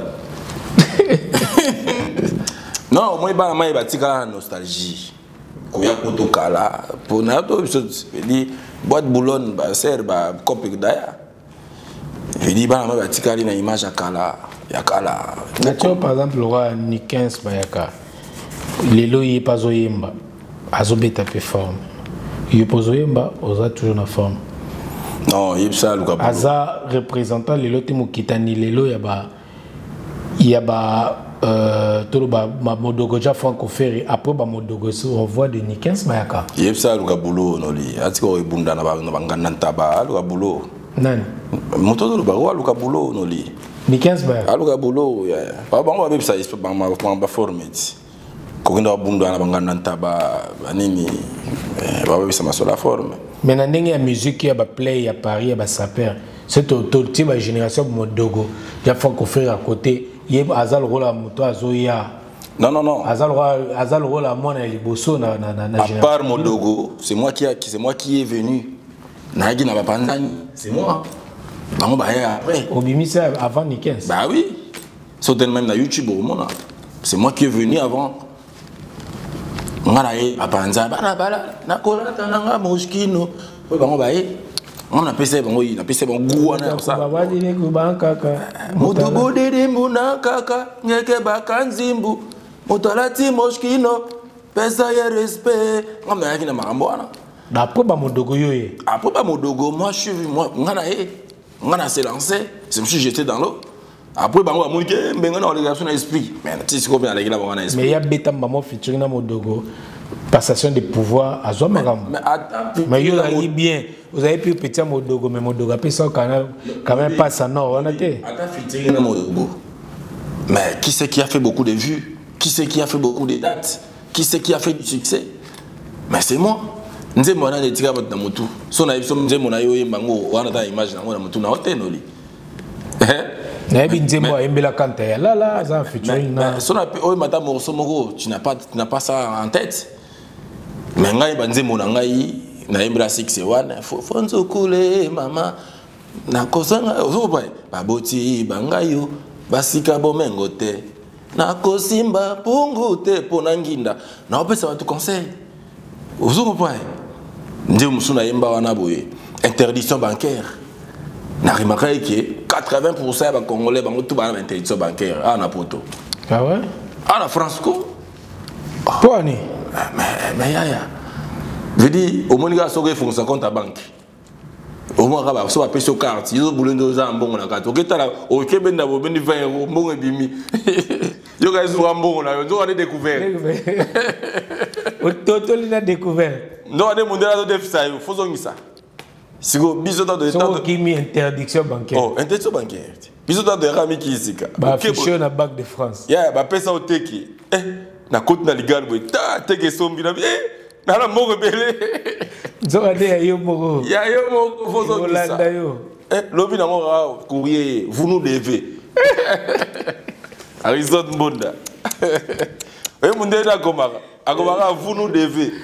Non, moi, il y a une nostalgie. Il y a un kala. Pour nous, je boîte boulon, serre, copie d'ailleurs. Je dis, il y a une image à kala.
Par exemple, le roi Nikens Bayaka. Les lois, il n'y a pas Zoyemba. Azobeta performe. Il pose Yemba, Oza toujours en forme.
Non, il y a ça, Luka.
Aza représentant les lots Kitani, les lots, il y a Toloba, Modogoja Franco Ferry, après Modogo, on voit de Nikens Mayaka.
Il y a ça, Luka Boulot, Noli. Atiko et Bunda, Nantaba, Luka Boulot.
Nan.
Moto de Barua, Luka Boulot, Noli.
Nikens Mayaka.
Luka Boulot, pas bon, on va ça, il se peut pas former. Kokenda bunda na bangana ntaba nini ba bisa masola forme
mais na ndenge ya musique ya ba play ya Paris ya ba saper c'est tout type de génération Modogo ya Franco Ferry à côté yeb azal rola moto azoya
non
azal rola mona liboso na
génération à part Modogo c'est moi qui est venu na gi na ba panzani c'est moi bango ba après
obimisa avant Nikens
bah oui sauter même na YouTube au monde c'est moi qui est venu avant. Ngana ye apanza bala na kolata nanga moskino po bango bae On a passé bon goût na ça.
Baba dile kuba kaka.
Motobo de mbuna kaka ngeke bakanzimbu. Motolati moshkino pesa ya respect. On a qui na marambona.
D'après ba modogo yoye.
Après ba modogo moi je suis ngana s'est lancé, je me suis jeté dans l'eau. Après ba moi ke mbenga na relation na esprit. Mais tu sais combien la gila ba na esprit.
Mais il y a beta maman featuring na modogo. Passation de pouvoir à Zomaram. Mais attends, mais il a dit bien. Vous avez pu petit modogo, mais modogo après ça quand même pas ça non, on a été.
Attends, featuring na modogo. Mais qui c'est qui a fait beaucoup de vues? Qui c'est qui a fait beaucoup de dates? Qui c'est qui a fait du succès? Mais c'est moi. Nze mwana de tika bat na mutu. So na biso nze mwana yo yembango wana ta image na mutu na hotenoli.
Na bi nze mwa embela kanta ya la ça featuring na.
So na o mata morceau moko, tu n'as pas ça en tête. Mais ngai ba nze mwana ngai na embela 61 fo nzo kule mama na kosanga ozo ba baboti bangayo basika bomengo te. Na kosimba pungu te pona nginda. Na opesa ba tu conseil. Ozo ko pa Ndié Moussuna Yemba wana boye interdiction bancaire. Na remarqué que 80% des Congolais ont tout une interdiction bancaire à Napoto.
Ah ouais?
À la France quoi?
Toi ni?
Mais ya. Je dis au moins les gars sont ils font son compte à banque. Au moins ils sont appelés sur carte. Ils ont boulé dans un bon la carte. OK t'as au Québec na bobe 20 € bon demi. Yo gars sont bon là, ils ont découvert. Au total il a découvert. Non, on est mondial de déficit, il faut ça. Si vous biso dans de temps
qui mis interdiction bancaire.
Oh, interdiction bancaire. Biso dans de rami qui ici ka.
Ba fichier na Banque de France.
Yeah, ba pesa oteki. Na côte na ligal boy. Ta teke sombi na na la mo rebelle.
Nzokade ya yo moko.
Ya yo moko faut
ça.
Lobi na mo courrier, vous nous devez. Aristote Mbonda. Mundela komara. Akomara vous nous devez.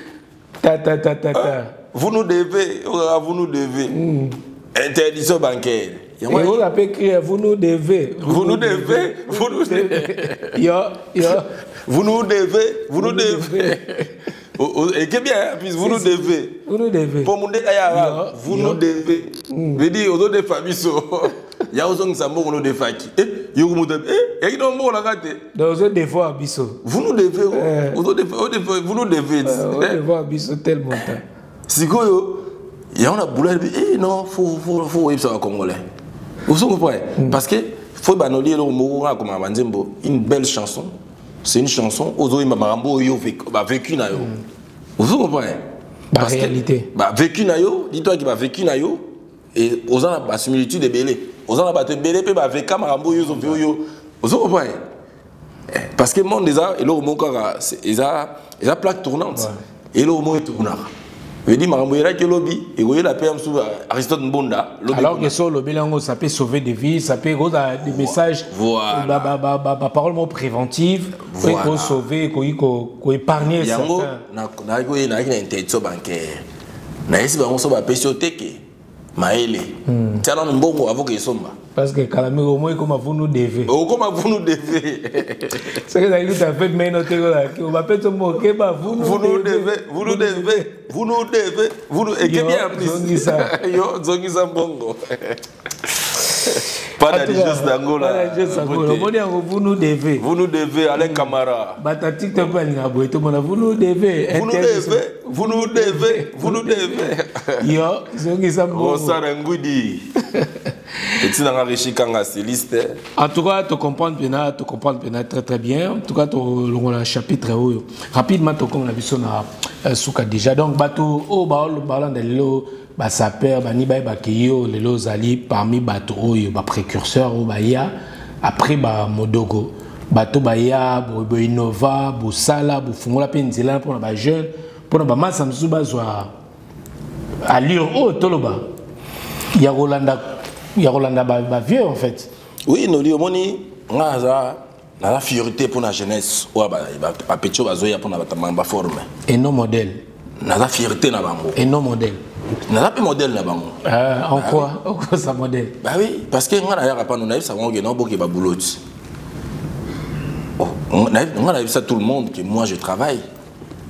Vous nous devez, vous nous devez. Interdiction bancaire.
Et on a pu écrire vous nous devez.
Vous nous devez, vous nous devez. Vous nous devez, vous nous devez. Et que bien, vous nous devez.
Vous nous devez.
Pour mon détail, vous nous devez. Je dis aux autres familles, il y a aux autres qui sont des fakis. Vous nous devez. Et ils n'ont pas la gâté.
Dans aux autres des fois, Abisso.
Vous nous devez. Vous nous devez. Vous nous devez.
Vous devez Abisso tellement.
Si il y a un boulot, non, faut ça va congolais. Vous comprenez? Parce que faut banaliser le mot comme Manzembo, une belle chanson. C'est une chanson aux autres Marambo yo vécu na yo. Vous comprenez?
La réalité.
Vécu na yo, dis-toi qu'il va vécu na yo et aux gens la similitude de belé. Aux gens la belé pe ba vécu Marambo yo yo. Vous comprenez? Parce que monde déjà et le mot ils a plaque tournante. Et le mot est tournant. Je dis Marambo là que lobby et vous la paix sous Aristote Mbonda.
Alors que sur le bilan ça peut sauver des vies, ça peut des messages parole mot préventive, pour sauver, pour épargner certains.
Na une interdiction bancaire. Na esi ba on so ba pesio teke. Maele. Tiens non mbongo avocat somba.
Parce que Kalami au moins comme vous nous devez.
Oh comme vous nous devez.
C'est que ça dit ça fait mais noter là on va peut-être moquer bah vous nous devez,
vous nous devez, vous nous devez, vous nous et que bien plus. Yo zongisa mbongo. Pas de choses d'Angola.
Vous nous devez.
Vous nous devez Alain Camara.
Batati te pas linga boy tout monde vous nous devez.
Vous nous devez, vous nous devez, vous nous devez.
Yo zongisa mbongo.
Rosara Ngudi. Et tu n'as réussi qu'en liste.
En tout cas, tu comprends très très bien. En tout cas, tu as un chapitre haut. Rapidement, tu comme la vision à Souka déjà. Donc, bateau au ballon de l'eau, saper, ni ba kiyo, les lots ali parmi bateau ba précurseur au baya après modogo. Bateau baya, bo innova, bo sala, bo fungola penzela pour les jeunes, pour les masse msuba zwa allure haut toloba. Ya Rolanda vieux en fait.
Oui, nous lui moni la fierté pour la jeunesse. Ouais ba petcho bazoya pour na forme.
Et non modèle.
La fierté na bango.
Et non modèle.
Na pas modèle na bango.
En quoi? En quoi ça modèle?
Bah oui, parce que on a pas nous ça on non boké ba boulot. On a vu ça tout le monde que moi je travaille.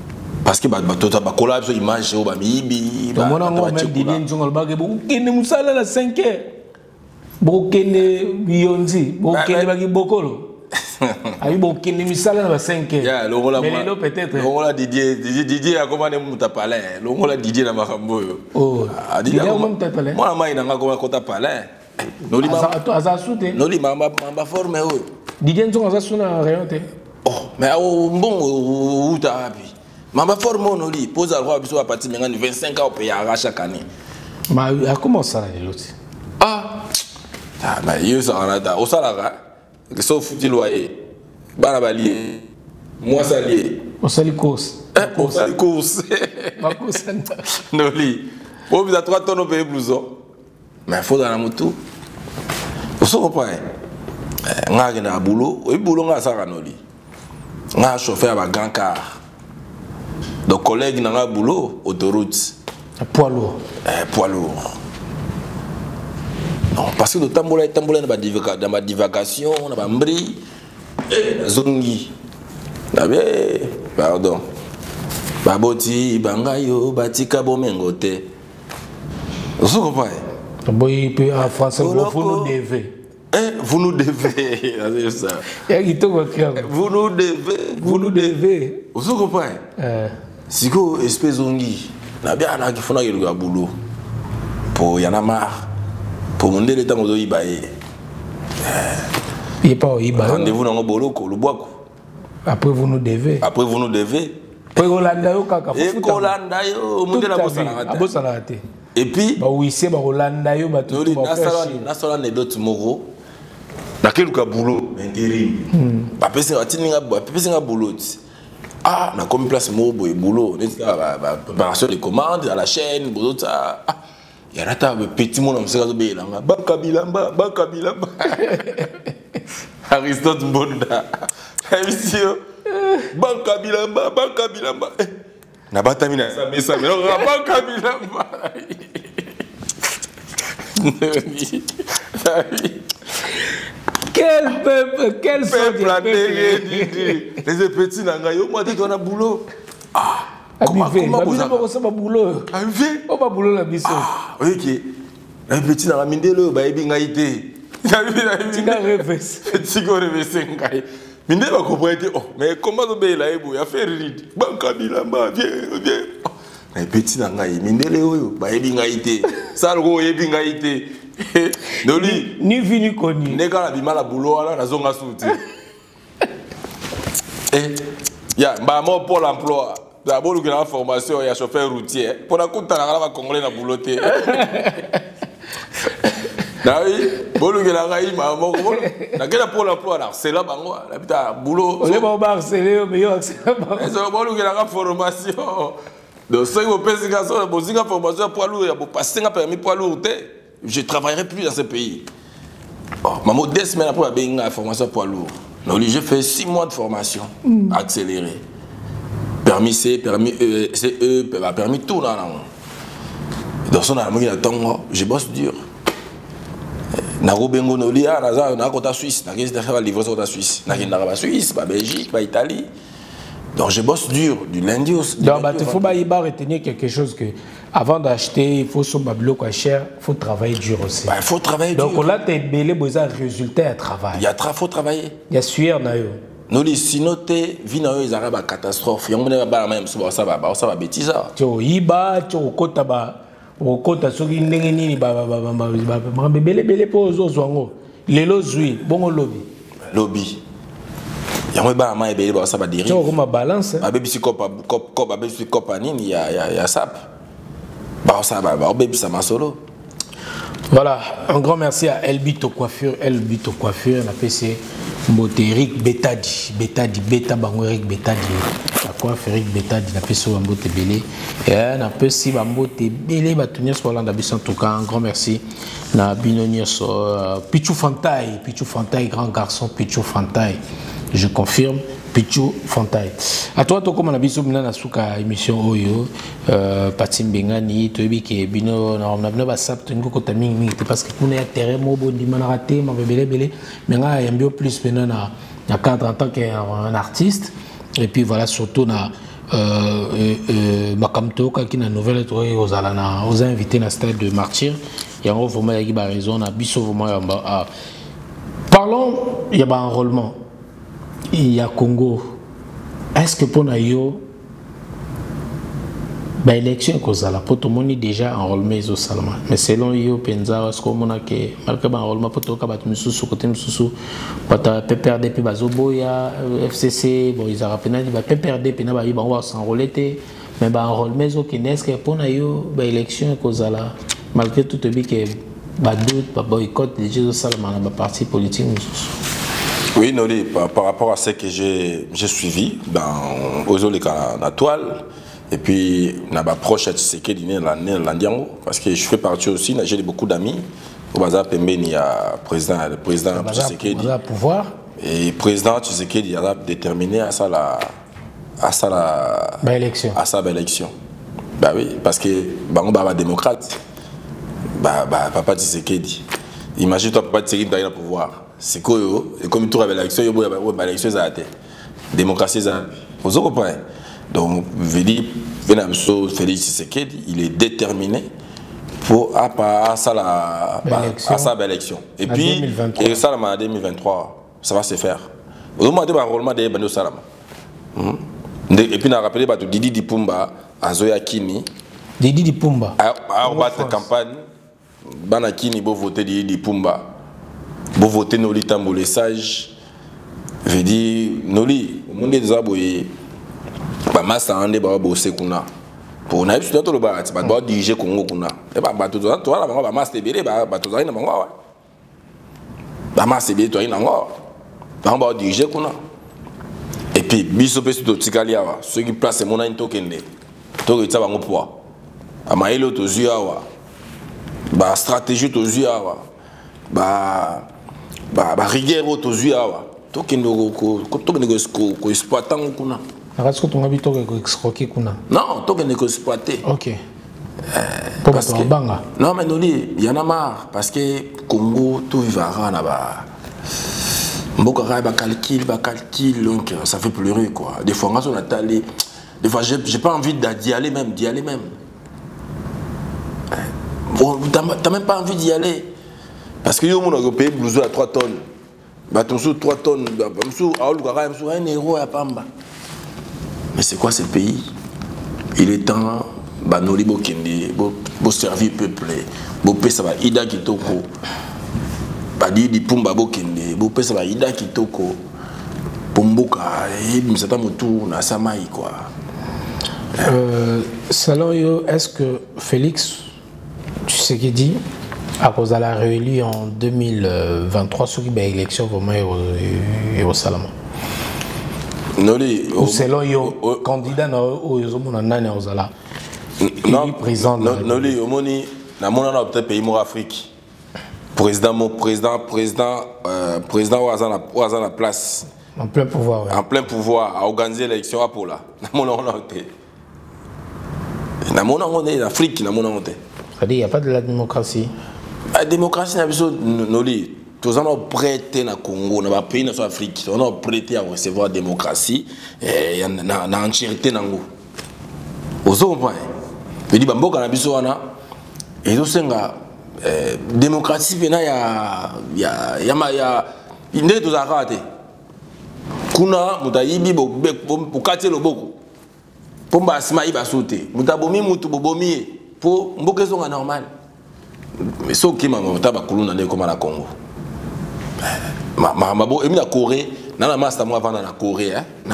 parce que tota ba collab image au ba mibi ba
mon même Didier Nzongo ba ke bokende musala la 5 heures bokende bionzi bokende ba ki bokolo ayi bokende misala na ba 5 heures
ya longola
mais lelo peut-être
longola Didier a comment muta palais longola Didier na makambo yo
oh Didier mo muta palais
moi mai na ngako kota palais noli ma
aza soute
noli ma forme o
Didier Nzongo aza suna rayon te
oh mais au bon uta api mama forme noli pose à roi biso à partir de 25 ans payer à chaque année
ma a comment ça l'autre
ah mais yo ça en a au salaire sauf foutu loyer bana balié moi salié
on sali course
on sali course
ma course
noli bon vous a 3 tonnes payer blouson mais faut dans la moto on se comprend nga na boulot et boulot nga ça noli nga chauffeur ba grand car donc collègue na boulot autoroute
poids lourd
non parce que le tambola dans ma divagation on a mbri zongi na bien pardon baboti bangayo batika bomengo te vous comprenez
boy peu en français vous nous devez
vous nous devez c'est ça vous nous devez vous comprenez siko espèce zongi na bien na kifuna ke le boulot pour yana marre pour mon délai temps de ibaye
il pas ibaye
rendez-vous dans boloko le bois
après vous nous devez
pour Rolanda yo kaka et Rolanda yo mon délai
abosala te
et puis
ba wisse ba Rolanda yo ba tout ba
na sala anecdote moro na keluka boulot intérim ba pesi nga boulot ah na comme place moro et boulot préparation de commandes à la chaîne boulot ça il y a un petit monde qui s'est Bakabilamba. Aristote Mbonda. Monsieur, Bakabilamba. Nabatamina, ça mais Bakabilamba.
Quel peuple, quel peuple.
Les petits nangayo, moi, tu dois un boulot. Ah.
Comment ça va boulot? On va boulot la biso.
Ok. Un petit dans la mine de l'eau, baby ngaïté.
Petit gars rêve.
Petit gars rêve ngaï. Mine va comprendre. Oh, mais comment on paye là? Il a fait rire. Banca bilamba, viens. Un petit dans ngaï, mine de l'eau, baby ngaïté. Ça le gros baby ngaïté. Noli.
Ni vu ni connu.
Nega la bima la boulot là, la zone à souti. Ya, bah moi pour l'emploi. D'abord, il y a une formation, il y a un chauffeur routier. Pour la coup, il y a un Congolais qui a bouloté. Il y a un pour l'emploi, c'est là, il y a un boulot.
Il y a
une formation. Donc, si vous pensez qu'il y a une formation pour lourd, vous passez un permis pour lourd, je ne travaillerai plus dans ce pays. Ma modeste semaine après, il y a une formation pour lourd. Donc, j'ai fait 6 mois de formation accélérée. Permis C, permis E, CE, permis tout là. Dans son armée, je bosse dur. Narobengo Nolia, na côté Suisse, na qu'est-ce que faire livraison côté Suisse, na qu'est-ce Suisse, Belgique, Italie. Donc je bosse dur du lundi au.
Donc il faut retenir quelque chose que avant d'acheter, il faut son bablo quoi cher, il faut travailler dur aussi.
Il faut travailler dur.
Donc là tu es belé besoin résultat à travail.
Faut travailler.
Il y a sueur na yo.
Nous les sinotés vina yo ezara ba catastrophe. Yango na ba même ça va bêtise.
Tu iba, tu okota ba okota soki ndenge nini ba belé po zozwango. Lelo zui, bongo
lobby. Yango ba ma ebele ba ça va dérive.
Tu okoma balance.
Ba bebisi cop nini ya sap. Ba ça ba bebisi sama solo.
Voilà, un grand merci à Elbito Coiffure, on appelle c'est Mbotéric Betadi, Beta Bango Eric Betadi, la coiffe Eric Betadi, on appelle ça Mbote Belé, et on appelle ça Mbote Belé, Batounier Swalanda Bissan, en tout cas, un grand merci. Na Binonier Pichou Fantaï, grand garçon, Pichou Fantaï, je confirme. Pichou Fantaï. À toi, comme on a vu sur la émission Oyo, Patim Bengani, tu as vu que Bino, on a pas ça, tu n'as pas mis parce que on est terrain, mon bon dimanche raté, mon bébé, mais on a un peu plus maintenant, il y a 40 ans qu'un artiste, et puis voilà, surtout, Makamto qui na nouvelle aux alana aux invités na stade de Martyr il y a vraiment il y a raison na biso vraiment parlons il y a un enrôlement il y a Congo est-ce que pour nayo ba élection kozala pour tout monde déjà enrôlé au Salama mais selon yo penza est-ce que mona ke marqué ba enrôlement pour tout ka bat mususu côté mususu bata PPRD pe bazoboya FCC bon ils a rappelé ba PPRD pe na ba ba va s'enrôler mais ba enrôlement zo ki est-ce que pour nayo ba élection kozala malgré tout bi que ba doute ba boycott déjà au Salama na ba parti politique mususu.
Oui, Noli, par rapport à ce que j'ai suivi dans Ozoleka na toile. Et puis, on a proche à Tshisekedi Landiango, parce que je fais partie aussi, j'ai beaucoup d'amis. Au Bazar Pembe, il y a le président Tshisekedi.
Pouvoir.
Et le président Tshisekedi a déterminé à ça
élection.
Bah oui, parce que on démocrate. Papa Tshisekedi. Imagine-toi, Papa Tshisekedi dans le pouvoir. C'est quoi, et comme tout l'élection, il y a l'élection, démocratie, vous comprenez? Donc, Félix Tshisekedi, il est déterminé pour à ça l'élection. Et puis, et ça en 2023, ça va se faire. Au moment de l'enrôlement des Bando Salama. Et puis, on a rappelé Didi Dipumba à Zoya Kini.
Didi Dipumba.
À battre campagne, Bana Kini, vous votez Didi Dipumba. Vous votez Noli Tamboulé Sage. Je dis, Noli, au monde des aboyés. Massa ande ba bosser kuna pour na biso to lo ba ti ba diriger Congo kuna e ba to to la ba massa belé ba to za ina bango ba massa belé to ina ngo ba diriger kuna et puis biso pe to tikali awa ceux qui place mon in tokende to retsa bango poids amailo to zuawa ba stratégie to zuawa ba rigueur to zuawa tokende ko exploitant kuna.
Non,
tu ne peux exploiter.
Ok.
Parce que, non, mais il y en a marre. Parce que Congo, tout vivra là-bas. Calcul, donc ça fait pleurer quoi. Des fois, on a allé. Des fois, j'ai pas envie d'y aller même. T'as même pas envie d'y aller. Parce que yo, on a payé blouson à 3 tonnes. Bah, ton sous 3 tonnes. Un euro à Pamba. Mais c'est quoi ce pays? Il est temps, Banoli Bokende, pour servir le peuple, pour payer ça va Ida Kitoko, Badi di Pumba Bokende, pour payer ça va Ida Kitoko, Pumboka, et Misata Moutou, Nasamaï quoi.
Selon yo, est-ce que Félix, tu sais qu'il dit, à cause de la réélu en 2023, ceux qui ont élection vraiment et au Salama?
Noli,
ou selon yo candidat au Nani Ozala.
Non, Noli, Omoni, na mona na peut-être pays mort Afrique. Président Ouazan la place.
En plein pouvoir.
En plein pouvoir à organiser l'élection à Pola. Na mona on a été. Na mona on est l'Afrique, na mona on est.
C'est-à-dire il y a pas de la démocratie.
La démocratie n'a besoin Noli. Tous on a prêté na Congo, na pays na Afrique, on a prêté à recevoir la démocratie et na entièreté nango. Ozo pas. Je dis bamboka na biso wana ezo senga démocratie pena ya inde to zakate. Kuna mutayibi bo kate loboko. Pomba asima iba sote. Mutabomi mutu bobomi po mboka zonga normal. Mais so ki mama mutaba kuluna ne comme na Congo. Et la Corée, dans la masse, je vais la Corée.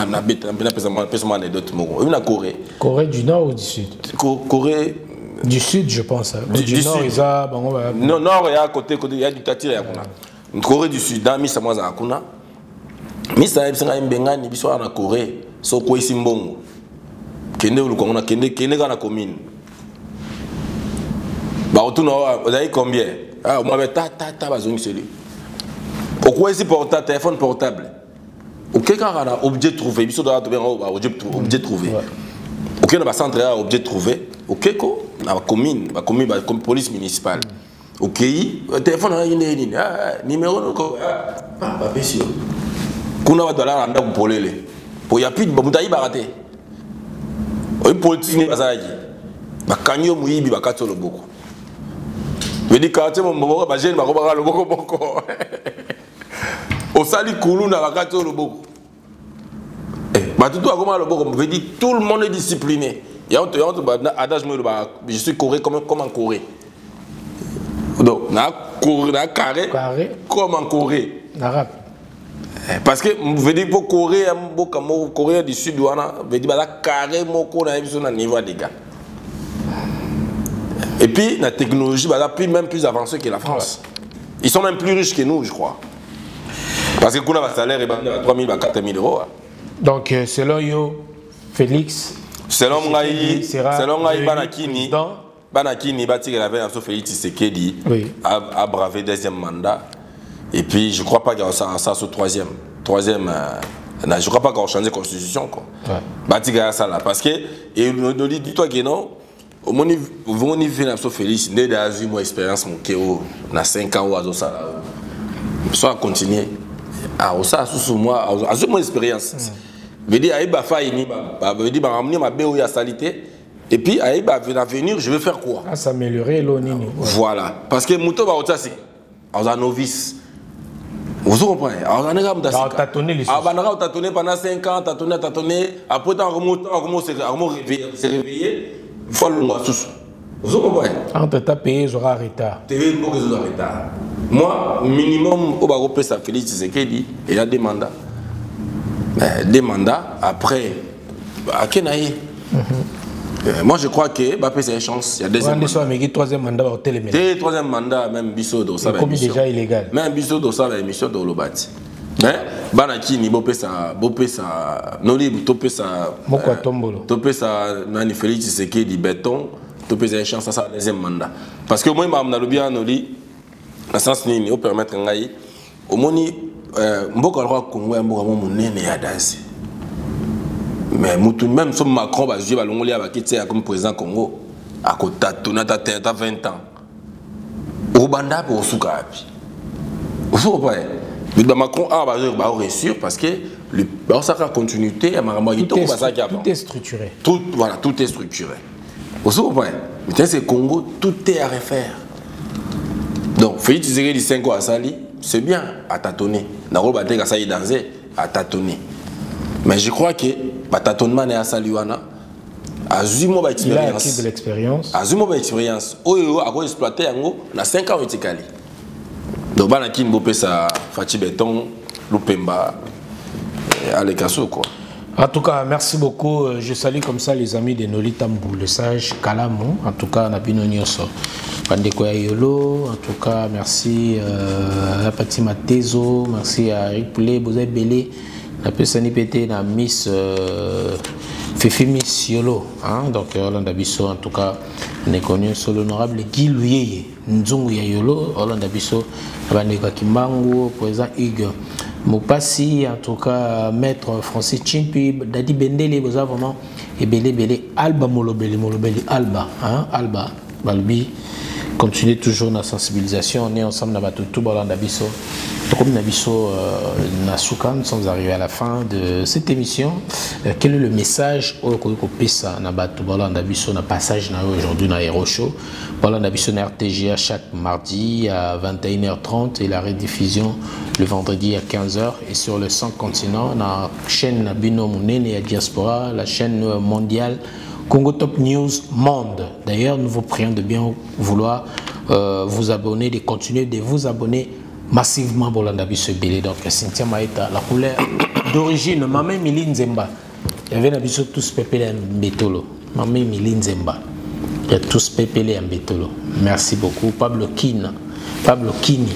Corée du Nord ou du Sud?
Corée
du Sud, je pense. Du Nord, il y a.
Non, Nord, il y a côté, il y a du Tati. Corée du Sud, dans Missa Moza Akuna. Missa Ebsenga Mbengani, il y a Corée, so quoi ici Mbongo. Kende ou Kona, Kende dans la commune. Bah, vous avez combien? Ah, on m'avait bazong celui. Pourquoi ici portable, téléphone portable? Ok, quand on a objet trouvé, il faut trouver objet trouvé. Ok, on a centre à objet trouvé. Ok, quoi? La commune, comme police municipale. Ok, téléphone on a une numéro pas sûr. Qu'on a dollar en pour les. Pour y a plus de bataille baraté. oyi politique bazalaki bakangi yo moyibi bakati yo loboko vedi quartier momoko bagene bakobaka loboko moko osali kuluna bakati yo loboko batutu akoma loboko vedi tout le monde est discipliné adage je suis coré comme en Corée donc na carré comme en Corée
arabe.
Parce que vous dites pour Corée, Corée du Sud, vous dites carré mon niveau des gars. Et puis la technologie est même plus avancée que la France. Ils sont même plus riches que nous, je crois. Parce que le salaire est de 3 000 à 4 000 euros.
Donc selon yo, Félix.
Selon moi, Banakini, Batik avait un Félix Tshisekedi a bravé deuxième mandat. Et puis, je ne crois pas qu'il y a ça sur troisième. Je ne crois pas qu'on change de constitution. Parce que, et nous dis-toi que non, au moment où on y vient à Félix, il y a une expérience qui a 5 ans ou à ça. Soit continuer. À ça, sous moi, à mon expérience. Je veux dire, il va ramener ma béo à salité. Et puis, il va venir, je vais faire quoi?
À s'améliorer, l'onini.
Voilà. Parce que Mouto va aussi, on a novice. Vous comprenez? Alors, on a tâtonné pendant 5 ans, tâtonné. Après, on s'est réveillé. Il faut le mois. Vous comprenez?
Entre ta payé, j'aurai retard.
Moi, minimum, au Baropé, ça Félix Tshisekedi, il y a des mandats. Des mandats, après, à Kenaï. Moi, je crois que Bappé, c'est une chance. Il y a deuxième mandat.
Troisième mandat,
troisième mandat, même Bissot, ça va
être déjà illégal.
Même Bissot, ça va être émission de l'Obati. Mais, Banakini, Bopé, ça, Noli, Topé, ça, Topé, ça, Nani Félix Tshisekedi, béton, Topé, c'est une chance, ça, c'est le deuxième mandat. Parce que moi, je suis bien Noli, dans le sens où on permettre un gars, au moins, Mboka le roi Congo, Mboka mon néné à danser. Mais même si Macron va jouer comme président Congo, à côté de 20 ans, au Banda pour Soukapi. Vous comprenez? Mais Macron va réussir parce que la continuité,
tout est structuré.
Tout est structuré. Vous comprenez? Mais c'est Congo, tout est à refaire. Donc, Félix Tshisekedi 5 ans à Sali, c'est bien à tâtonner. Naro Batek à Sali danser, à tâtonner. Mais je crois que le tâtonnement est à Saliwana. Il a acquis
de l'expérience.
Expérience. Il a exploité il a 5 ans. Donc, il a acquis ça Fati Béton, Lupemba, Alekasso.
En tout cas, merci beaucoup. Je salue comme ça les amis de Noli Tambou, le sage Kalamou. En tout cas, on a bien Nyoso. Pandeko Yolo. En tout cas, merci à Patima Tezo. Merci à Eric Poulet, Bozé Belé. La personne pété dans Miss Fifi Miss Yolo. Donc, Hollande Abisso, en tout cas, on est connu sur l'honorable Guy Louyeye. Nzungu Yolo, Hollande Abisso, Bandeko Kimbangu, président Hugues Mopassi, en tout cas, maître Francis Chimpi, Dadi Bendele, vous avez vraiment, et Belé, Alba Molobeli, Alba, Alba, Balbi. Continuer toujours la sensibilisation, on est ensemble dans tout Hollande Abisso. Comme Nabisso Nasukan, nous sommes arrivés à la fin de cette émission. Quel est le message au Pisa Nabato Hollande Abisso, na passage aujourd'hui dans Hero Show. Hollande Abisso na RTGA chaque mardi à 21h30 et la rediffusion le vendredi à 15h. Et sur le 100 continents, la chaîne Bino Mounene et Diaspora, la chaîne mondiale Congo Top News Monde. D'ailleurs, nous vous prions de bien vouloir vous abonner, de continuer de vous abonner massivement pour Hollande Abisso Belé. Donc, Cynthia Maïta, la couleur d'origine, Mamé Mili Nzemba. Il y avait Nabisso tous pépélés en bétolo. Mamé Mili Nzemba. Il y a tous pépélés en bétolo. Merci beaucoup. Pablo Kini,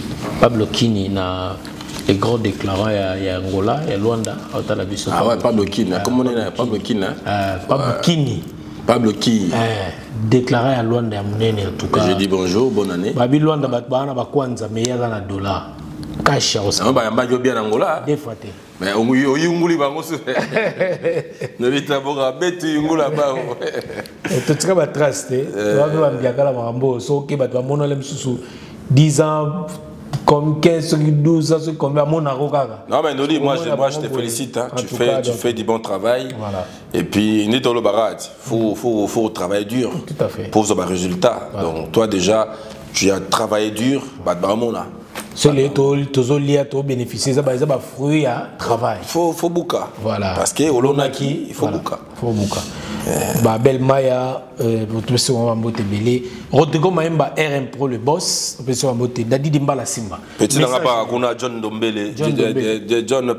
les grands déclarants, il y a Angola, il y a Luanda,
ah ouais, Pablo Kini. Comment on est Pablo Kini? Pablo Kini.
Déclaré à Luanda, en tout cas.
Je dis bonjour, bonne année.
Babi Luanda, Batbana, Bakwanza, mais il y a un dollar. Cash à Oscar.
Non, il y a bien Angola.
Des fois.
Mais on y a ne vite la bourra bête, il y a là-bas.
Tout ce que tu as trace, tu vas bien la marambo, so que tu vas 10 ans, comme 15, 12, combien mon arrogaka.
Non mais Noli, moi je te félicite, hein. Tu fais du bon travail.
Voilà.
Et puis il faut travailler dur.
Tout à fait.
Pour avoir un résultat. Voilà. Donc toi déjà, tu as travaillé dur,
c'est les taux liés à bénéficier, ça va fruit à travail.
Faut bouca.
Voilà.
Parce que Olonaki, il faut bouca.
Faut bouca. Belle Maya, votre person va monter belé. Rodrigo Maemba RM Pro le boss, person va monter. Dadi Dimba la Simba.
Petit n'a pas kuna John Dombele, John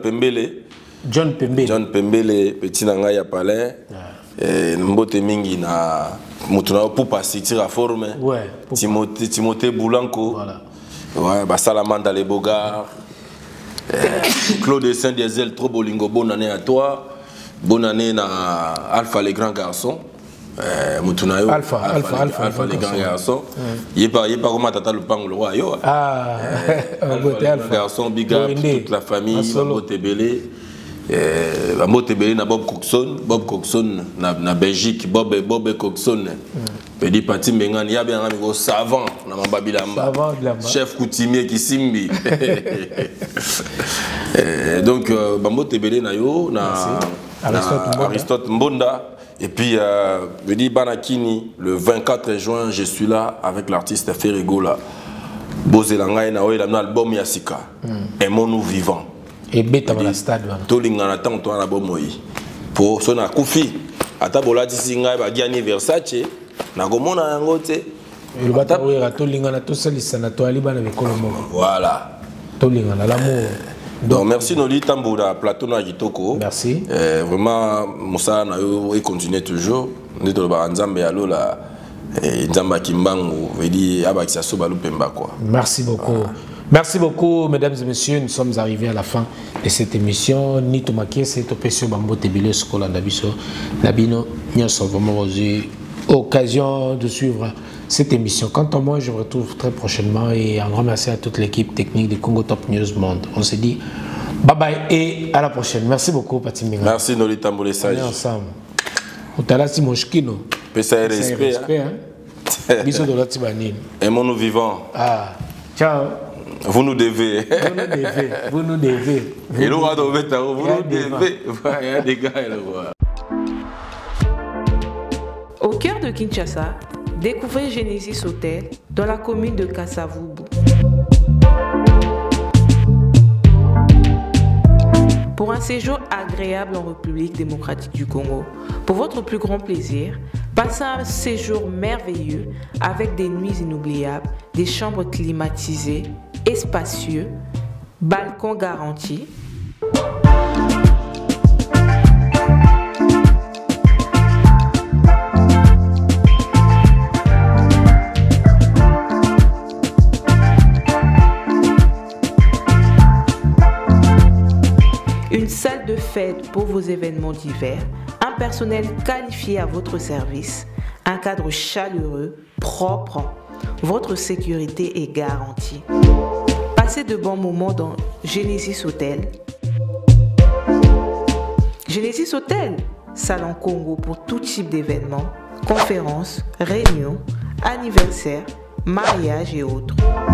Pembele, petit n'a ya palais. Mbote mingi na mutuna pupa sitira forme.
Ouais.
Timothée Boulanko.
Voilà.
Ouais, bah Salamanda les Bogards. Claude Saint-Diesel, trop bolingo, bonne année à toi. Bonne année à Alpha les grands garçons.
Alpha
les grands garçons. Il n'est pas comment t'attends le pang le roi.
Ah,
Alpha les garçons, big up, toute la famille, Bote Belé. Bote Belé na Bob Coxon na Belgique, Bob Coxon. Petit Pati Mengan, il y a bien un amigo savant na Mababilamba. Chef coutumier qui simbi. Donc Bote Belé na yo na Aristote Mbonda. Et puis, je dis Banakini, le 24 juin, je suis là avec l'artiste Ferrigo. Bozelanga et Naoé, l'album Yassika. Aimons-nous vivants.
Et bêta dans la stade.
Tolinga attend toi l'album Moï. Pour son Koufi, Atabola Tisinga, Bagiani Versace, Nagomona Nangote.
Et le bataoué à Tolinga, na Tosalisa, na Toaliban avec Colombo.
Voilà.
Tolinga, l'amour.
Donc, merci Noli Tamboura, Plateau Nagitoko.
Merci.
Vraiment, Moussa Nayo, il continue toujours. Nous sommes en Nzambe à l'Ola. Nzamba Kimbangu, Vedi Abakisa Sobalou Pemba.
Merci beaucoup. Merci beaucoup, mesdames et messieurs. Nous sommes arrivés à la fin de cette émission. Nito Makie, c'est au PC Bambo Tebile Skola Dabiso. Nabino, nous sommes vraiment occasion de suivre cette émission. Quant à moi, je vous retrouve très prochainement et un grand merci à toute l'équipe technique de Congo Top News Monde. On se dit bye bye et à la prochaine. Merci beaucoup, Patiminga.
Merci, Noli Tamboulé Sage.
On est ensemble. Outalasi Moshkino.
PSRSP.
Bisous de l'autre banine.
Aimons-nous vivants.
Ah, ciao.
Vous nous devez.
Vous nous devez.
Et nous, vous nous devez. Il y a des gars,
Au cœur de Kinshasa, découvrez Genesis Hotel dans la commune de Kasavubu. Pour un séjour agréable en République démocratique du Congo, pour votre plus grand plaisir, passez un séjour merveilleux avec des nuits inoubliables, des chambres climatisées et spacieux, balcons garantis. Une salle de fête pour vos événements divers, un personnel qualifié à votre service, un cadre chaleureux, propre, votre sécurité est garantie. Passez de bons moments dans Genesis Hotel. Genesis Hotel, salon Congo pour tout type d'événements, conférences, réunions, anniversaires, mariages et autres.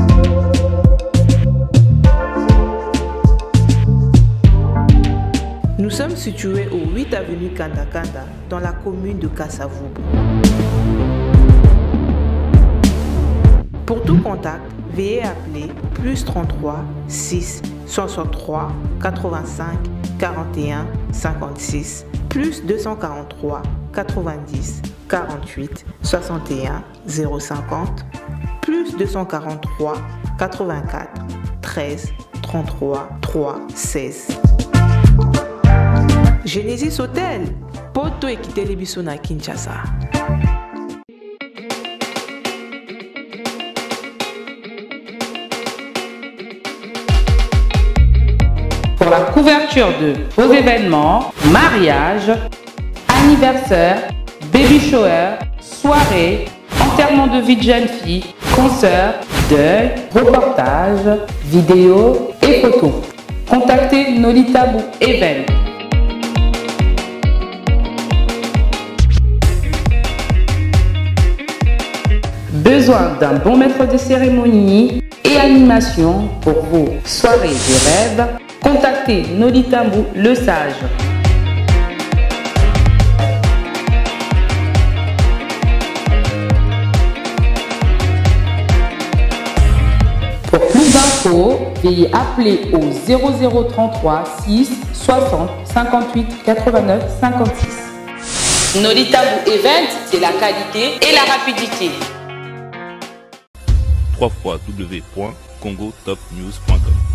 Nous sommes situés au 8 avenue Kanda-Kanda, dans la commune de Kasavubu. Pour tout contact, veuillez appeler +33 6 63 85 41 56 +243 90 48 61 050 +243 84 13 33 3 16. Genesis Hotel, poto ekite lebiso na Kinshasa.
Pour la couverture de vos événements, mariage, anniversaire, baby shower, soirée, enterrement de vie de jeune fille, concert, deuil, reportage, vidéo et photos. Contactez Nolitabou Event. Besoin d'un bon maître de cérémonie et animation pour vos soirées de rêve? Contactez Nolitambu le Sage. Pour plus d'infos, veuillez appeler au 0033 6 60 58 89 56. Nolitambu Event, c'est la qualité et la rapidité.
www.congotopnews.com